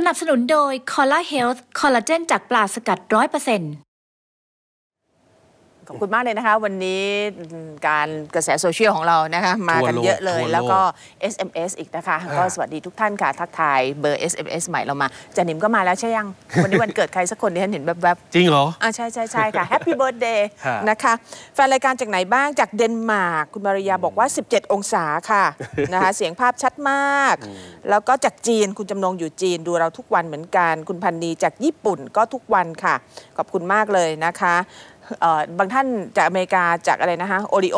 นับสนุนโดย Cola Health คอลลาเจนจากปลาสกัด 100% ขอบคุณมากเลยนะคะวันนี้การกระแสโซเชียลของเรานะคะมากันเยอะเลยแล้วก็ SMS อีกนะคะก็สวัสดีทุกท่านค่ะทักทายเบอร์ SMS ใหม่เรามาจานิมก็มาแล้วใช่ยังวันนี้วันเกิดใครสักคนที่ฉันเห็นแวบๆจริงเหรอใช่ค่ะ Happy Birthday นะคะแฟนรายการจากไหนบ้างจากเดนมาร์กคุณมาริยาบอกว่า17องศาค่ะนะคะเสียงภาพชัดมากแล้วก็จากจีนคุณจำนงอยู่จีนดูเราทุกวันเหมือนกันคุณพันนีจากญี่ปุ่นก็ทุกวันค่ะขอบคุณมากเลยนะคะบางท่านจากอเมริกาจากอะไรนะคะโอริโอ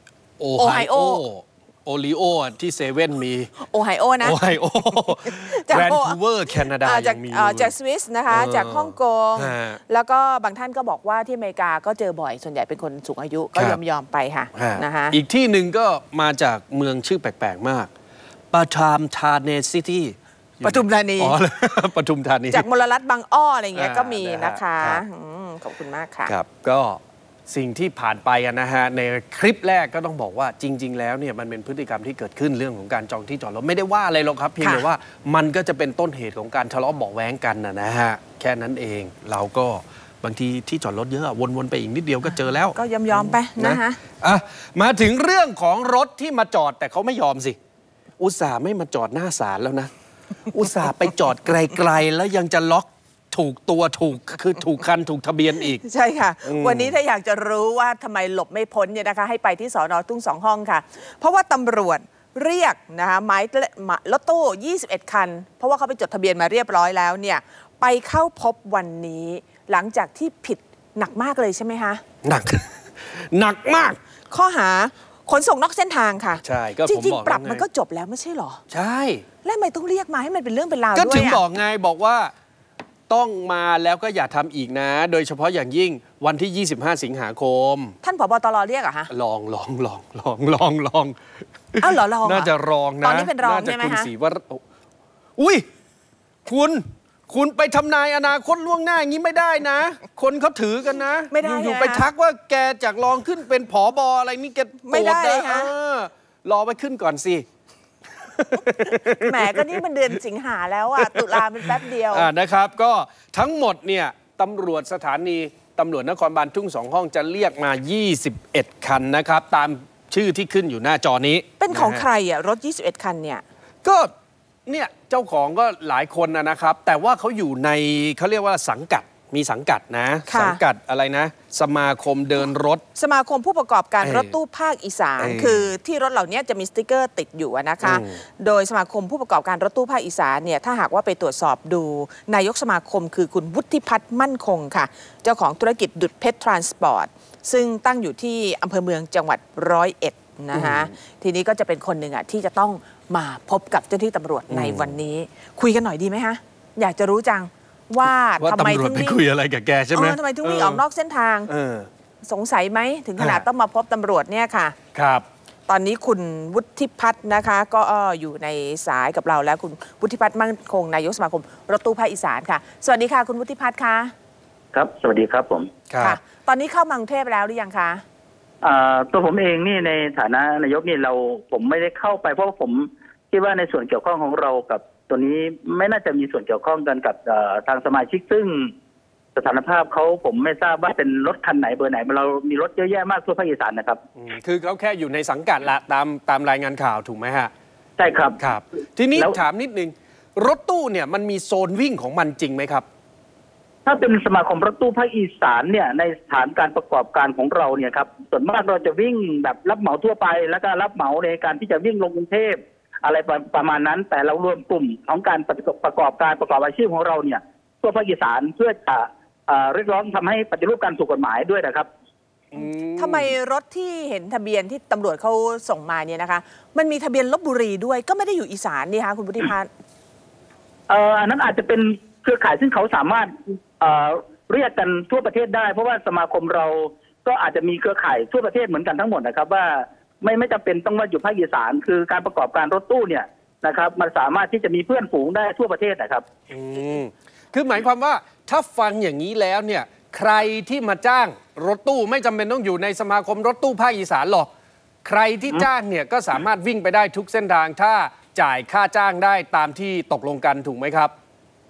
ที่เซเว่นมีโอไฮโอนะแวนคูเวอร์แคนาดายังมีจากสวิสนะคะจากฮ่องกงแล้วก็บางท่านก็บอกว่าที่อเมริกาก็เจอบ่อยส่วนใหญ่เป็นคนสูงอายุก็ยอมไปค่ะนะคะอีกที่หนึ่งก็มาจากเมืองชื่อแปลกๆมากปทุมธานีซิตี้ปทุมธานีปทุมธานีจากมลรัฐบางอ้ออะไรเงี้ยก็มีนะคะขอบคุณมากค่ะครับก็สิ่งที่ผ่านไปนะฮะในคลิปแรกก็ต้องบอกว่าจริงๆแล้วเนี่ยมันเป็นพฤติกรรมที่เกิดขึ้นเรื่องของการจองที่จอดรถไม่ได้ว่าอะไรหรอกครับเพียงแต่ว่ามันก็จะเป็นต้นเหตุของการทะเลาะเบาะแว้งกันนะฮะแค่นั้นเองเราก็บางทีที่จอดรถเยอะวนๆไปอีกนิดเดียวก็เจอแล้วก็ยอมไปนะฮะมาถึงเรื่องของรถที่มาจอดแต่เขาไม่ยอมสิอุตส่าห์ไม่มาจอดหน้าศาลแล้วนะอุตส่าห์ไปจอดไกลๆแล้วยังจะล็อกถูกตัวถูกคันถูกทะเบียนอีกใช่ค่ะวันนี้ถ้าอยากจะรู้ว่าทำไมหลบไม่พ้นเนี่ยนะคะให้ไปที่สน.ทุ่ง2 ห้องค่ะเพราะว่าตำรวจเรียกนะคะหมายรถตู้21คันเพราะว่าเขาไปจดทะเบียนมาเรียบร้อยแล้วเนี่ยไปเข้าพบวันนี้หลังจากที่ผิดหนักมากเลยใช่ไหมคะหนักมากข้อหาขนส่งนอกเส้นทางค่ะใช่ก็จริงๆปรับมันก็จบแล้วไม่ใช่หรอใช่แล้วทำไมต้องเรียกมาให้มันเป็นเรื่องเป็นราวด้วยก็ถึงบอกไงบอกว่าต้องมาแล้วก็อย่าทำอีกนะโดยเฉพาะอย่างยิ่งวันที่25สิงหาคมท่านผบ.ตร.เรียกเหรอฮะลองอ้าวเหรอลองน่าจะรองนะตอนนี้เป็นรองใช่ไหมคะอุ้ยคุณไปทำนายอนาคตล่วงหน้าอย่างนี้ไม่ได้นะคนเขาถือกันนะไม่ได้อยู่ไปทักว่าแกจากรองขึ้นเป็นผบ.อะไรนี่แกไม่ได้นะรอไปขึ้นก่อนสิแหมก็นี่มันเดือนสิงหาแล้วอ่ะตุลาเป็นแป๊บเดียวนะครับก็ทั้งหมดเนี่ยตำรวจสถานีตำรวจนครบาลทุ่ง2 ห้องจะเรียกมา21คันนะครับตามชื่อที่ขึ้นอยู่หน้าจอนี้เป็นของใครอ่ะรถ21คันเนี่ยก็เนี่ยเจ้าของก็หลายคนนะครับแต่ว่าเขาอยู่ในเขาเรียกว่าสังกัดมีสังกัดนะสังกัดอะไรนะสมาคมเดินรถสมาคมผู้ประกอบการรถตู้ภาคอีสานคือที่รถเหล่านี้จะมีสติ๊กเกอร์ติดอยู่นะคะโดยสมาคมผู้ประกอบการรถตู้ภาคอีสานเนี่ยถ้าหากว่าไปตรวจสอบดูนายกสมาคมคือคุณวุฒิพัฒน์มั่นคงค่ะเจ้าของธุรกิจดุจเพชรทรานสปอร์ตซึ่งตั้งอยู่ที่อำเภอเมืองจังหวัด101นะคะทีนี้ก็จะเป็นคนหนึ่งอ่ะที่จะต้องมาพบกับเจ้าหน้าที่ตำรวจในวันนี้คุยกันหน่อยดีไหมคะอยากจะรู้จังว่าทำไมถึงไปคุยอะไรกับแกใช่ไหมทำไมถึงวิ่งออกนอกเส้นทางสงสัยไหมถึงขนาดต้องมาพบตำรวจเนี่ยค่ะครับตอนนี้คุณวุฒิพัฒน์นะคะก็อยู่ในสายกับเราแล้วคุณวุฒิพัฒน์มั่นคงนายกสมาคมรถตู้ภาคอีสานค่ะสวัสดีค่ะคุณวุฒิพัฒน์ค่ะครับสวัสดีครับผมค่ะตอนนี้เข้ามากรุงเทพแล้วหรือยังคะตัวผมเองนี่ในฐานะนายกนี่ผมไม่ได้เข้าไปเพราะผมคิดว่าในส่วนเกี่ยวข้องของเรากับตัวนี้ไม่น่าจะมีส่วนเกี่ยวข้องกันกับทางสมาชิกซึ่งสถานภาพเขาผมไม่ทราบว่าเป็นรถคันไหนเบอร์ไหนเรามีรถเยอะแยะมากทั่วภาคอีสานนะครับคือเขาแค่อยู่ในสังกัดละตามรายงานข่าวถูกไหมฮะใช่ครับครับทีนี้ถามนิดนึงรถตู้เนี่ยมันมีโซนวิ่งของมันจริงไหมครับถ้าเป็นสมาคมรถตู้ภาคอีสานเนี่ยในสถานการประกอบการของเราเนี่ยครับส่วนมากเราจะวิ่งแบบรับเหมาทั่วไปแล้วก็รับเหมาในการที่จะวิ่งลงกรุงเทพอะไรประมาณนั้นแต่เรารวมกลุ่มของการประกอบอาชีพของเราเนี่ยทั่วภาคอีสานเพื่อจะเรียกร้องทำให้ปฏิรูปการถูกกฎหมายด้วยนะครับทำไมรถที่เห็นทะเบียนที่ตำรวจเขาส่งมาเนี่ยนะคะมันมีทะเบียนลพบุรีด้วยก็ไม่ได้อยู่อีสานนี่คะคุณวุฒิพัฒน์อันนั้นอาจจะเป็นเครือข่ายซึ่งเขาสามารถเรียกกันทั่วประเทศได้เพราะว่าสมาคมเราก็อาจจะมีเครือข่ายทั่วประเทศเหมือนกันทั้งหมดนะครับว่าไม่จำเป็นต้องมาอยู่ภาคอีสานคือการประกอบการรถตู้เนี่ยนะครับมันสามารถที่จะมีเพื่อนฝูงได้ทั่วประเทศนะครับคือหมายความว่าถ้าฟังอย่างนี้แล้วเนี่ยใครที่มาจ้างรถตู้ไม่จำเป็นต้องอยู่ในสมาคมรถตู้ภาคอีสานหรอกใครที่จ้างเนี่ยก็สามารถวิ่งไปได้ทุกเส้นทางถ้าจ่ายค่าจ้างได้ตามที่ตกลงกันถูกไหมครับ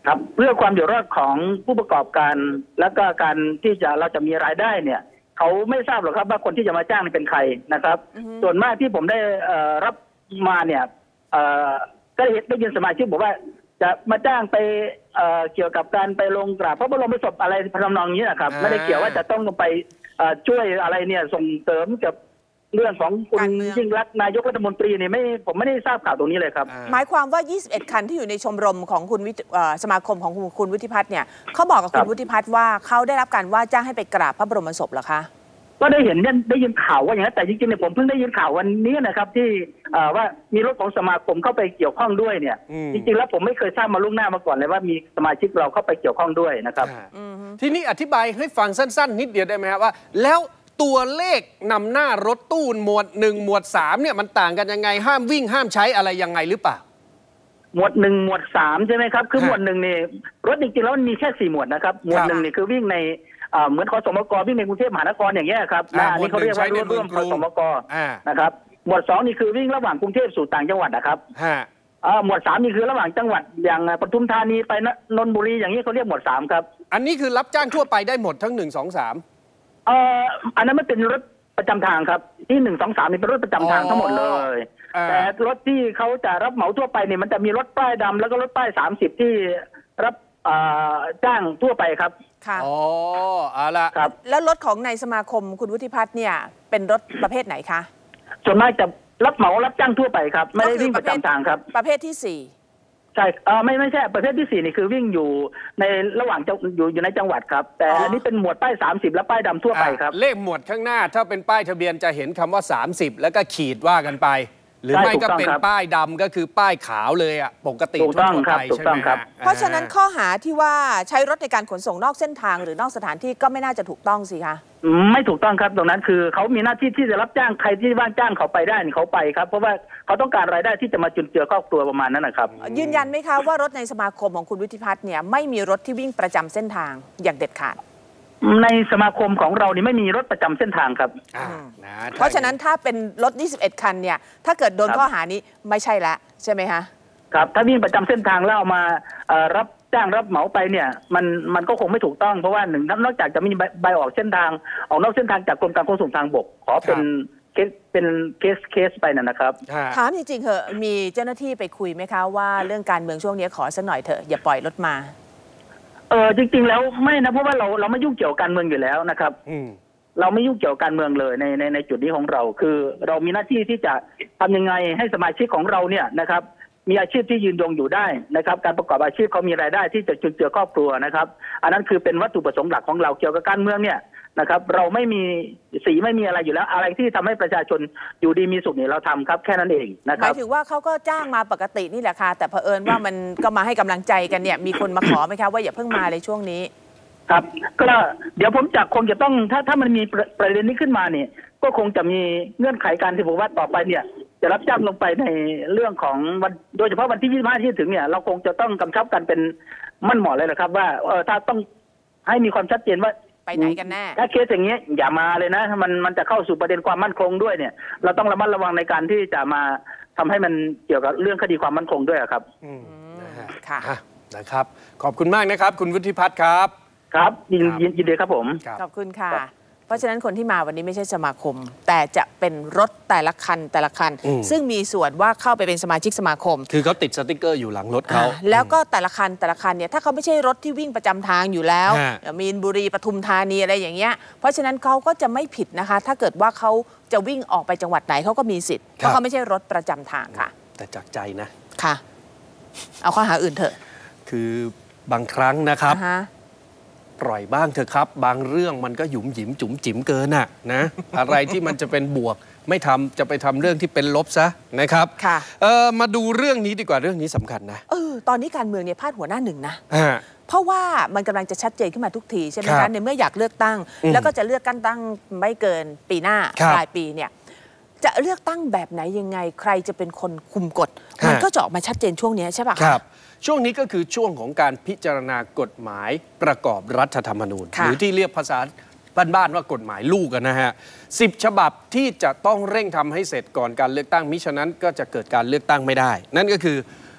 ครับเพื่อความอยู่รอดของผู้ประกอบการและก็การที่เราจะมีรายได้เนี่ยเขาไม่ทราบหรอกครับว่าคนที่จะมาจ้างเป็นใครนะครับส่วนมากที่ผมได้รับมาเนี่ยก็ได้ยินสมาชิกบอกว่าจะมาจ้างไปเกี่ยวกับการไปลงกราบพระบรมศพอะไรทำนองนี้นะครับไม่ได้เกี่ยวว่าจะต้องไปช่วยอะไรเนี่ยส่งเสริมกับเรื่องของคุณยิ่งรักษณ์นายกรัฐมนตรีเนี่ยผมไม่ได้ทราบข่าวตรงนี้เลยครับหมายความว่า21คันที่อยู่ในชมรมของคุณสมาคมของคุณวุฒิพัฒน์เนี่ยเขาบอกกับคุณวุฒิพัฒน์ว่าเขาได้รับการว่าจ้างให้ไปกราบพระบรมศพเหรอคะก็ได้เห็นได้ยินข่าวว่าอย่างนั้นแต่จริงๆเนี่ยผมเพิ่งได้ยินข่าววันนี้นะครับที่ว่ามีรถของสมาคมเข้าไปเกี่ยวข้องด้วยเนี่ยจริงๆแล้วผมไม่เคยทราบมาล่วงหน้ามาก่อนเลยว่ามีสมาชิกเราเข้าไปเกี่ยวข้องด้วยนะครับทีนี้อธิบายให้ฟังสั้นๆนิดเดียวได้ไหมครับว่าแล้วตัวเลขนำหน้ารถตู้หมวด1หมวด3เนี่ยมันต่างกันยังไงห้ามวิ่งห้ามใช้อะไรยังไงหรือเปล่าหมวด1หมวด3ใช่ไหมครับคือหมวด1นี่รถจริงๆแล้วมันมีแค่4หมวดนะครับหมวด1นี่คือวิ่งในเหมือนขสมกวิ่งในกรุงเทพมหานครอย่างเงี้ยครับอันนี้เขาเรียกว่ารถร่วมขสมกนะครับหมวด2นี่คือวิ่งระหว่างกรุงเทพสู่ต่างจังหวัดนะครับหมวด3นี่คือระหว่างจังหวัดอย่างปทุมธานีไปนนทบุรีอย่างนี้เขาเรียกหมวด3ครับอันนี้คือรับจ้างทั่วไปได้หมดทั้ง1 2 3 อันนั้นมันเป็นรถประจำทางครับที่1 2 3นี่เป็นรถประจำทางทั้งหมดเลยแต่รถที่เขาจะรับเหมาทั่วไปเนี่ยมันจะมีรถป้ายดำแล้วก็รถป้าย30ที่รับจ้างทั่วไปครับค่ะอ๋อเอาละครับแล้วรถของในสมาคมคุณวุฒิพัฒน์เนี่ยเป็นรถประเภทไหนคะส่วนมากจะรับเหมารับจ้างทั่วไปครับไม่ได้วิ่งประจำทางครับประเภทที่4 ใช่ไม่ใช่ประเภทที่4นี่คือวิ่งอยู่ในระหว่างอยู่ในจังหวัดครับแต่อันนี้เป็นหมวดป้าย30และป้ายดำทั่วไปครับเลขหมวดข้างหน้าถ้าเป็นป้ายทะเบียนจะเห็นคำว่า30แล้วก็ขีดว่ากันไปหรือไม่ก็เป็นป้ายดำก็คือป้ายขาวเลยอ่ะปกติทั่วไปใช่ไหมครับเพราะฉะนั้นข้อหาที่ว่าใช้รถในการขนส่งนอกเส้นทางหรือนอกสถานที่ก็ไม่น่าจะถูกต้องสิคะไม่ถูกต้องครับตรงนั้นคือเขามีหน้าที่ที่จะรับจ้างใครที่ว่างจ้างเขาไปได้เขาไปครับเพราะว่าเขาต้องการรายได้ที่จะมาจุนเจือครอบครัวประมาณนั้นนะครับยืนยันไหมคะว่ารถในสมาคมของคุณวุฒิพัฒน์เนี่ยไม่มีรถที่วิ่งประจำเส้นทางอย่างเด็ดขาดในสมาคมของเรานี่ไม่มีรถประจำเส้นทางครับเพราะฉะนั้นถ้าเป็นรถ21คันเนี่ยถ้าเกิดโดนข้อหานี้ไม่ใช่แล้วใช่ไหมคะครับถ้าวิ่งประจำเส้นทางแล้วเอามารับจ้างรับเหมาไปเนี่ยมันก็คงไม่ถูกต้องเพราะว่าหนึ่งนอกจากจะมีใบออกเส้นทางออกนอกเส้นทางจากกรมการขนส่งทางบกขอเป็นเคสไปนะครับถามจริงๆเหอะมีเจ้าหน้าที่ไปคุยไหมคะว่าเรื่องการเมืองช่วงนี้ขอสักหน่อยเถอะอย่าปล่อยรถมาจริงๆแล้วไม่นะเพราะว่าเราไม่ยุ่งเกี่ยวกับการเมืองอยู่แล้วนะครับเราไม่ยุ่งเกี่ยวกับการเมืองเลยในจุดนี้ของเราคือเรามีหน้าที่ที่จะทำยังไงให้สมาชิกของเราเนี่ยนะครับมีอาชีพที่ยืนยงอยู่ได้นะครับการประกอบอาชีพเขามีรายได้ที่จะจุนเจือครอบครัวนะครับอันนั้นคือเป็นวัตถุประสงค์หลักของเราเกี่ยวกับการเมืองเนี่ยนะครับเราไม่มีสีไม่มีอะไรอยู่แล้วอะไรที่ทำให้ประชาชนอยู่ดีมีสุขเนี่ยเราทำครับแค่นั้นเองนะครับหมายถึงว่าเขาก็จ้างมาปกตินี่แหละค่ะแต่เผอิญว่ามันก็มาให้กำลังใจกันเนี่ยมีคนมาขอไหมคะว่าอย่าเพิ่งมาเลยช่วงนี้ครับก็เดี๋ยวผมคงจะต้องถ้ามันมีประเด็นนี้ขึ้นมาเนี่ยก็คงจะมีเงื่อนไขการที่ผมว่าต่อไปเนี่ยจะรับจ้างลงไปในเรื่องของวันโดยเฉพาะวันที่25ที่ถึงเนี่ยเราคงจะต้องกำชับกันเป็นมั่นเหมาะเลยนะครับว่าถ้าต้องให้มีความชัดเจนว่าไปไหนกันแน่ถ้าเคสอย่างเงี้ยอย่ามาเลยนะมันจะเข้าสู่ประเด็นความมั่นคงด้วยเนี่ยเราต้องระมัดระวังในการที่จะมาทำให้มันเกี่ยวกับเรื่องคดีความมั่นคงด้วยครับค่ะนะครับขอบคุณมากนะครับคุณวุฒิพัฒน์ครับครับยินดีครับผมขอบคุณค่ะเพราะฉะนั้นคนที่มาวันนี้ไม่ใช่สมาคมแต่จะเป็นรถแต่ละคันซึ่งมีส่วนว่าเข้าไปเป็นสมาชิกสมาคมคือเขาติดสติ๊กเกอร์อยู่หลังรถเขาแล้วก็แต่ละคันเนี่ยถ้าเขาไม่ใช่รถที่วิ่งประจำทางอยู่แล้วมีนบุรีปทุมธานีอะไรอย่างเงี้ยเพราะฉะนั้นเขาก็จะไม่ผิดนะคะถ้าเกิดว่าเขาจะวิ่งออกไปจังหวัดไหนเขาก็มีสิทธิ์เพราะเขาไม่ใช่รถประจำทางค่ะแต่จากใจนะค่ะเอาข้อหาอื่นเถอะคือบางครั้งนะครับปล่อยบ้างเถอะครับบางเรื่องมันก็หยุมหยิมจุ๋มจิ๋มเกินน่ะนะอะไรที่มันจะเป็นบวกไม่ทำจะไปทำเรื่องที่เป็นลบซะนะครับค่ะมาดูเรื่องนี้ดีกว่าเรื่องนี้สำคัญนะตอนนี้การเมืองเนี่ยพาดหัวหน้าหนึ่งนะเพราะว่ามันกำลังจะชัดเจนขึ้นมาทุกทีใช่ไหมคะในเมื่ออยากเลือกตั้งแล้วก็จะเลือกกันตั้งไม่เกินปีหน้าปลายปีเนี่ยจะเลือกตั้งแบบไหนยังไงใครจะเป็นคนคุมกฎมันก็จะออกมาชัดเจนช่วงนี้ใช่ปะครับช่วงนี้ก็คือช่วงของการพิจารณากฎหมายประกอบรัฐธรรมนูญหรือที่เรียกภาษาบ้านๆว่ากฎหมายลูกนะฮะ10 ฉบับที่จะต้องเร่งทำให้เสร็จก่อนการเลือกตั้งมิฉะนั้นก็จะเกิดการเลือกตั้งไม่ได้นั่นก็คือก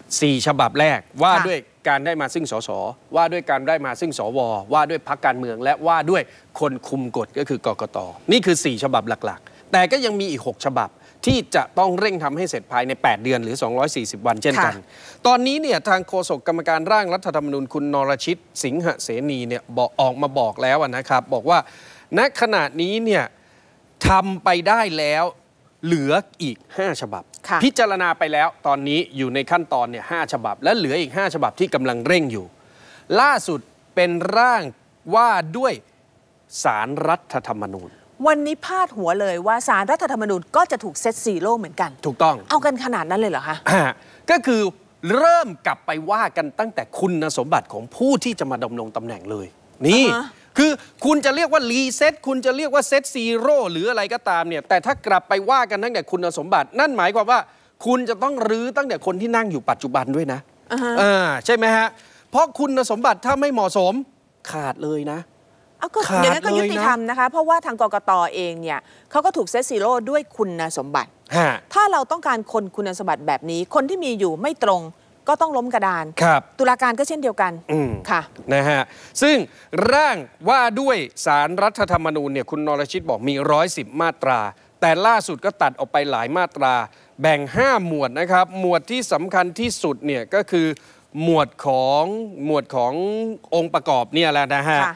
4 ฉบับแรกว่าด้วยการได้มาซึ่งสสว่าด้วยการได้มาซึ่งสวว่าด้วยพรรคการเมืองและว่าด้วยคนคุมกฎก็คือกกต.นี่คือ4 ฉบับหลักๆแต่ก็ยังมีอีก6 ฉบับที่จะต้องเร่งทำให้เสร็จภายใน8 เดือนหรือ240 วันเช่นกันตอนนี้เนี่ยทางโฆษกกรรมการร่างรัฐธรรมนูญคุณนรชิตสิงหเสนีเนี่ยออกมาบอกแล้วนะครับบอกว่าณขณะนี้เนี่ยทำไปได้แล้วเหลืออีก5 ฉบับพิจารณาไปแล้วตอนนี้อยู่ในขั้นตอนเนี่ย5 ฉบับและเหลืออีก5 ฉบับที่กำลังเร่งอยู่ล่าสุดเป็นร่างว่าด้วยศาลรัฐธรรมนูญวันนี้พาดหัวเลยว่าศาลรัฐธรรมนูญก็จะถูกเซตซีโร่เหมือนกันถูกต้องเอากันขนาดนั้นเลยเหรอคะก็คือเริ่มกลับไปว่ากันตั้งแต่คุณสมบัติของผู้ที่จะมาดำรงตำแหน่งเลยนี่คือคุณจะเรียกว่ารีเซ็ตคุณจะเรียกว่าเซตซีโร่หรืออะไรก็ตามเนี่ยแต่ถ้ากลับไปว่ากันตั้งแต่คุณสมบัตินั่นหมายความว่าคุณจะต้องรื้อตั้งแต่คนที่นั่งอยู่ปัจจุบันด้วยนะใช่ไหมฮะเพราะคุณสมบัติถ้าไม่เหมาะสมขาดเลยนะก็อย่างนั้นก็ยุติธรรมนะคะเพราะว่าทางกกต.เองเนี่ยเขาก็ถูกเซตซีโร่ด้วยคุณสมบัติถ้าเราต้องการคนคุณสมบัติแบบนี้คนที่มีอยู่ไม่ตรงก็ต้องล้มกระดานตุลาการก็เช่นเดียวกันค่ะนะฮะซึ่งร่างว่าด้วยศาลรัฐธรรมนูญเนี่ยคุณนรชิตบอกมี110 มาตราแต่ล่าสุดก็ตัดออกไปหลายมาตราแบ่ง5 หมวดนะครับหมวดที่สำคัญที่สุดเนี่ยก็คือหมวดขององค์ประกอบเนี่ยแหละนะฮะ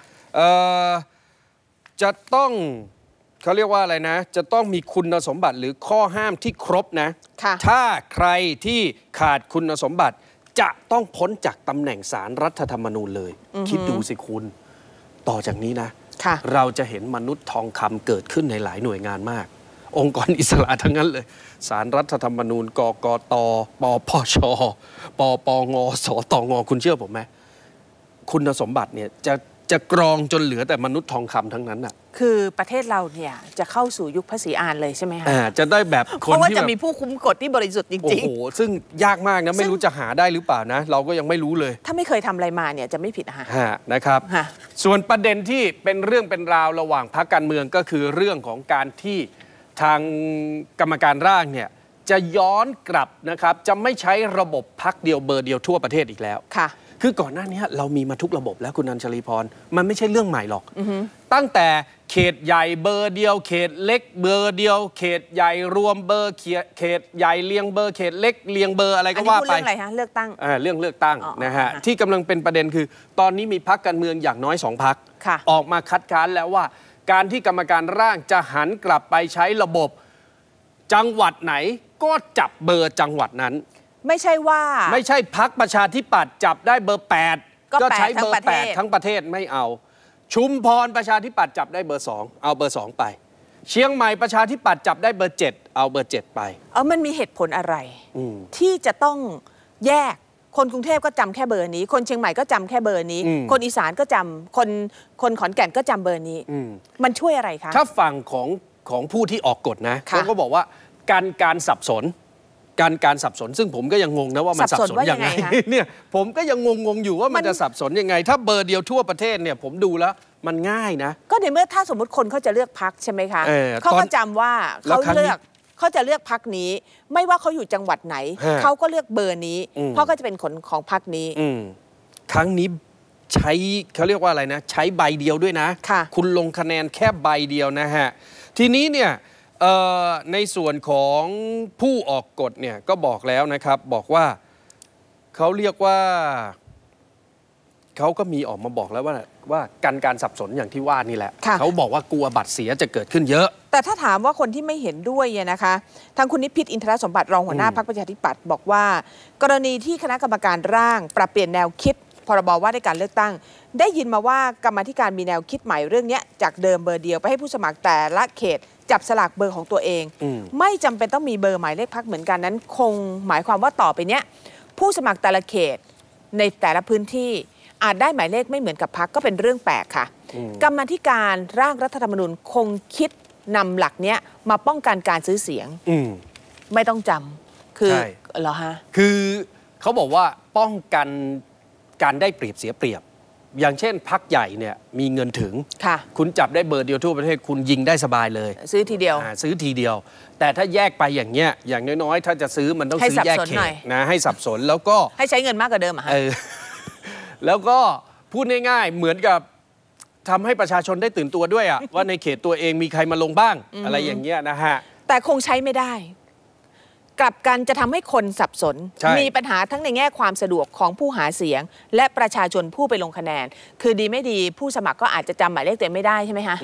จะต้องเขาเรียกว่าอะไรนะจะต้องมีคุณสมบัติหรือข้อห้ามที่ครบนะถ้าใครที่ขาดคุณสมบัติจะต้องพ้นจากตำแหน่งศาลรัฐธรรมนูญเลยคิดดูสิคุณต่อจากนี้นะเราจะเห็นมนุษย์ทองคำเกิดขึ้นในหลายหน่วยงานมากองค์กรอิสระทั้งนั้นเลยศาลรัฐธรรมนูญกกต.ปปช.ปปง.สตง.คุณเชื่อผมไหมคุณสมบัติเนี่ยจะกรองจนเหลือแต่มนุษย์ทองคำทั้งนั้นอ่ะคือประเทศเราเนี่ยจะเข้าสู่ยุคภาษีอานเลยใช่ไหมคะจะได้แบบคนที่เพราะว่าจะมีผู้คุ้มกฎที่บริสุทธิ์จริงๆโอ้โหซึ่งยากมากนะไม่รู้จะหาได้หรือเปล่านะเราก็ยังไม่รู้เลยถ้าไม่เคยทำอะไรมาเนี่ยจะไม่ผิดนะครับส่วนประเด็นที่เป็นเรื่องเป็นราวระหว่างพรรคการเมืองก็คือเรื่องของการที่ทางกรรมการร่างเนี่ยจะย้อนกลับนะครับจะไม่ใช้ระบบพรรคเดียวเบอร์เดียวทั่วประเทศอีกแล้วคือก่อนหน้านี้เรามีมาทุกระบบแล้วคุณอัญชลีพรมันไม่ใช่เรื่องใหม่หรอกตั้งแต่เขตใหญ่เบอร์เดียวเขตเล็กเบอร์เดียวเขตใหญ่รวมเบอร์เขตใหญ่เรียงเบอร์เขตเล็กเรียงเบอร์อะไรก็ว่าไปเรื่องอะไรฮะเลือกตั้งเรื่องเลือกตั้งนะฮะที่กำลังเป็นประเด็นคือตอนนี้มีพรรคการเมืองอย่างน้อย2 พรรคออกมาคัดค้านแล้วว่าการที่กรรมการร่างจะหันกลับไปใช้ระบบจังหวัดไหนก็จับเบอร์จังหวัดนั้นไม่ใช่พรรคประชาธิปัตย์จับได้เบอร์8ก็ใช้เบอร์8ทั้งประเทศไม่เอาชุมพรประชาธิปัตย์จับได้เบอร์2เอาเบอร์2ไปเชียงใหม่ประชาธิปัตย์จับได้เบอร์7เอาเบอร์7ไปมันมีเหตุผลอะไรที่จะต้องแยกคนกรุงเทพก็จำแค่เบอร์นี้คนเชียงใหม่ก็จำแค่เบอร์นี้คนอีสานก็จำคนขอนแก่นก็จำเบอร์นี้มันช่วยอะไรคะถ้าฝั่งของผู้ที่ออกกฎนะเขาก็บอกว่าการสับสนซึ่งผมก็ยังงงนะว่ามันสับสนยังไงเนี่ยผมก็ยังงงอยู่ว่ามันจะสับสนยังไงถ้าเบอร์เดียวทั่วประเทศเนี่ยผมดูแล้วมันง่ายนะก็ในเมื่อถ้าสมมติคนเขาจะเลือกพรรคใช่ไหมคะเขาก็จำว่าเขาจะเลือกพรรคนี้ไม่ว่าเขาอยู่จังหวัดไหนเขาก็เลือกเบอร์นี้เพราะก็จะเป็นคนของพรรคนี้ครั้งนี้ใช้เขาเรียกว่าอะไรนะใช้ใบเดียวด้วยนะคุณลงคะแนนแค่ใบเดียวนะฮะทีนี้เนี่ยในส่วนของผู้ออกกฎเนี่ยก็บอกแล้วนะครับบอกว่าเขาเรียกว่าเขาก็มีออกมาบอกแล้วว่าการสับสนอย่างที่ว่านี่แหละเขาบอกว่ากลัวบัตรเสียจะเกิดขึ้นเยอะแต่ถ้าถามว่าคนที่ไม่เห็นด้วยนะคะทางคุณนิพิษอินทรสมบัติรองหัวหน้าพรรคประชาธิปัตย์บอกว่ากรณีที่คณะกรรมการร่างปรับเปลี่ยนแนวคิดพรบว่าด้วยการเลือกตั้งได้ยินมาว่ากรรมาธิการมีแนวคิดใหม่เรื่องนี้จากเดิมเบอร์เดียวไปให้ผู้สมัครแต่ละเขตจับสลากเบอร์ของตัวเองไม่จำเป็นต้องมีเบอร์หมายเลขพรรคเหมือนกันนั้นคงหมายความว่าต่อไปเนี้ยผู้สมัครแต่ละเขตในแต่ละพื้นที่อาจได้หมายเลขไม่เหมือนกับพรรคก็เป็นเรื่องแปลกค่ะกรรมาธิการร่างรัฐธรรมนูญคงคิดนำหลักเนี้ยมาป้องกันการซื้อเสียงไม่ต้องจำคือเหรอฮะคือเขาบอกว่าป้องกันการได้เปรียบเสียเปรียบอย่างเช่นพรรคใหญ่เนี่ยมีเงินถึงค่ะคุณจับได้เบอร์เดียวทั่วประเทศคุณยิงได้สบายเลยซื้อทีเดียวซื้อทีเดียว แต่ถ้าแยกไปอย่างเงี้ยอย่างน้อยๆถ้าจะซื้อมันต้องซื้อแยกเขตนะให้สับสนแล้วก็ให้ใช้เงินมากกว่าเดิมอะฮะแล้วก็พูดง่ายๆเหมือนกับทำให้ประชาชนได้ตื่นตัวด้วยอะ ว่าในเขตตัวเองมีใครมาลงบ้าง อะไรอย่างเงี้ยนะฮะแต่คงใช้ไม่ได้ กลับกันจะทำให้คนสับสน มีปัญหาทั้งในแง่ความสะดวกของผู้หาเสียง และประชาชนผู้ไปลงคะแนน คือดีไม่ดีผู้สมัครก็อาจจะจำหมายเลขตัวเองไม่ได้ใช่ไหมคะ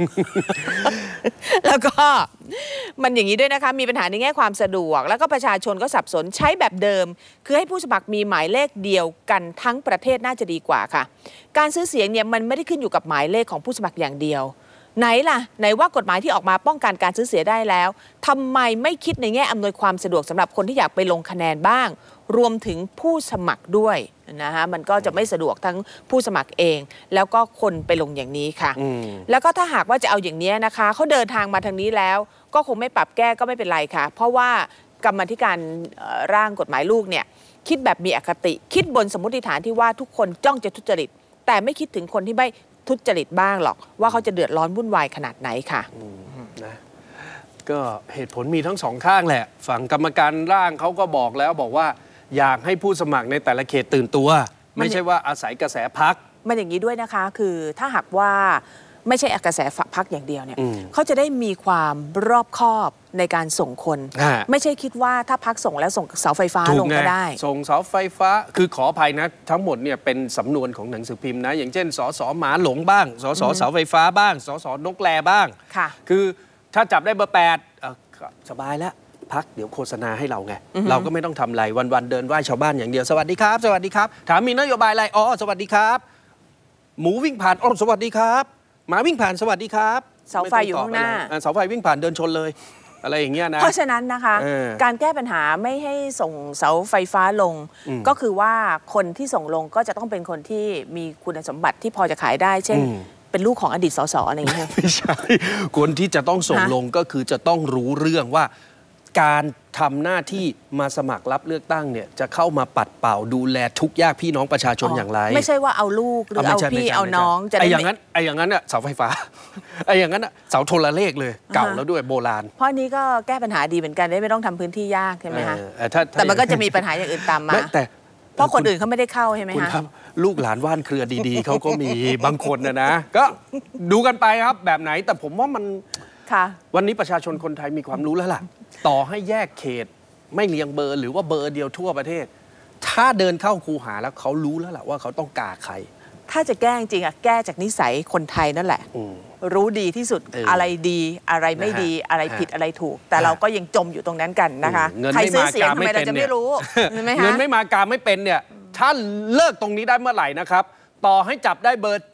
แล้วก็มันอย่างนี้ด้วยนะคะมีปัญหาในแง่ความสะดวก แล้วก็ประชาชนก็สับสนใช้แบบเดิม คือให้ผู้สมัครมีหมายเลขเดียวกันทั้งประเทศน่าจะดีกว่าค่ะ การซื้อเสียงเนี่ยมันไม่ได้ขึ้นอยู่กับหมายเลขของผู้สมัครอย่างเดียวไหนล่ะไหนว่ากฎหมายที่ออกมาป้องกันการซื้อเสียได้แล้วทำไมไม่คิดในแง่อำนวยความสะดวกสำหรับคนที่อยากไปลงคะแนนบ้าง รวมถึงผู้สมัครด้วยนะคะมันก็จะไม่สะดวกทั้งผู้สมัครเอง แล้วก็คนไปลงอย่างนี้ค่ะแล้วก็ถ้าหากว่าจะเอาอย่างนี้นะคะเขาเดินทางมาทางนี้แล้วก็คงไม่ปรับแก้ก็ไม่เป็นไรค่ะเพราะว่ากรรมาธิการร่างกฎหมายลูกเนี่ยคิดแบบมีอคติคิดบนสมมติฐานที่ว่าทุกคนจ้องจะทุจริตแต่ไม่คิดถึงคนที่ไม่ทุจริตบ้างหรอกว่าเขาจะเดือดร้อนวุ่นวายขนาดไหนค่ะนะก็เหตุผลมีทั้งสองข้างแหละฝั่งกรรมการร่างเขาก็บอกแล้วบอกว่าอยากให้ผู้สมัครในแต่ละเขตตื่นตัวไม่ใช่ว่าอาศัยกระแสพรรคมันอย่างนี้ด้วยนะคะคือถ้าหากว่าไม่ใช่กระแสพรรคอย่างเดียวเนี่ยเขาจะได้มีความรอบคอบในการส่งคนไม่ใช่คิดว่าถ้าพรรคส่งแล้วส่งเสาไฟฟ้าลงก็ได้ส่งเสาไฟฟ้าคือขออภัยนะทั้งหมดเนี่ยเป็นสำนวนของหนังสือพิมพ์นะอย่างเช่นสสหมาหลงบ้างสสเสาไฟฟ้าบ้างสสนกแลบ้างคือถ้าจับได้เบอร์8สบายแล้วพักเดี๋ยวโฆษณาให้เราไงเราก็ไม่ต้องทำอะไรวันๆเดินไหว้ชาวบ้านอย่างเดียวสวัสดีครับสวัสดีครับถามมีนโยบายอะไรอ๋อสวัสดีครับหมูวิ่งผ่านอ๋อสวัสดีครับหมาวิ่งผ่านสวัสดีครับเสาไฟอยู่ข้างหน้าเสาไฟวิ่งผ่านเดินชนเลยอะไรอย่างเงี้ยนะเพราะฉะนั้นนะคะการแก้ปัญหาไม่ให้ส่งเสาไฟฟ้าลงก็คือว่าคนที่ส่งลงก็จะต้องเป็นคนที่มีคุณสมบัติที่พอจะขายได้เช่นเป็นลูกของอดีตสสอะไรอย่างเงี้ยไม่ใช่คนที่จะต้องส่งลงก็คือจะต้องรู้เรื่องว่าการทำหน้าที่มาสมัครรับเลือกตั้งเนี่ยจะเข้ามาปัดเป่าดูแลทุกยากพี่น้องประชาชนอย่างไรไม่ใช่ว่าเอาลูกหรือเอาพี่เอาน้องจะไอ้อย่างนั้นน่ะเสาไฟฟ้าไอ้อย่างนั้นน่ะเสาโทรเลขเลยเก่าแล้วด้วยโบราณเพราะนี้ก็แก้ปัญหาดีเหมือนกันได้ไม่ต้องทำพื้นที่ยากใช่ไหมคะแต่มันก็จะมีปัญหาอย่างอื่นตามมาเพราะคนอื่นเขาไม่ได้เข้าใช่ไหมคะลูกหลานว่านเครือดีๆเขาก็มีบางคนนะก็ดูกันไปครับแบบไหนแต่ผมว่ามันวันนี้ประชาชนคนไทยมีความรู้แล้วล่ะต่อให้แยกเขตไม่เรียงเบอร์หรือว่าเบอร์เดียวทั่วประเทศถ้าเดินเข้าคูหาแล้วเขารู้แล้วล่ะว่าเขาต้องกาใครถ้าจะแก้จริงๆแก้จากนิสัยคนไทยนั่นแหละรู้ดีที่สุดอะไรดีอะไรไม่ดีอะไรผิดอะไรถูกแต่เราก็ยังจมอยู่ตรงนั้นกันนะคะใครซื้อเสียงทำไมเราจะไม่รู้เงินไม่มากาไม่เป็นเนี่ยถ้าเลิกตรงนี้ได้เมื่อไหร่นะครับต่อให้จับได้เบอร์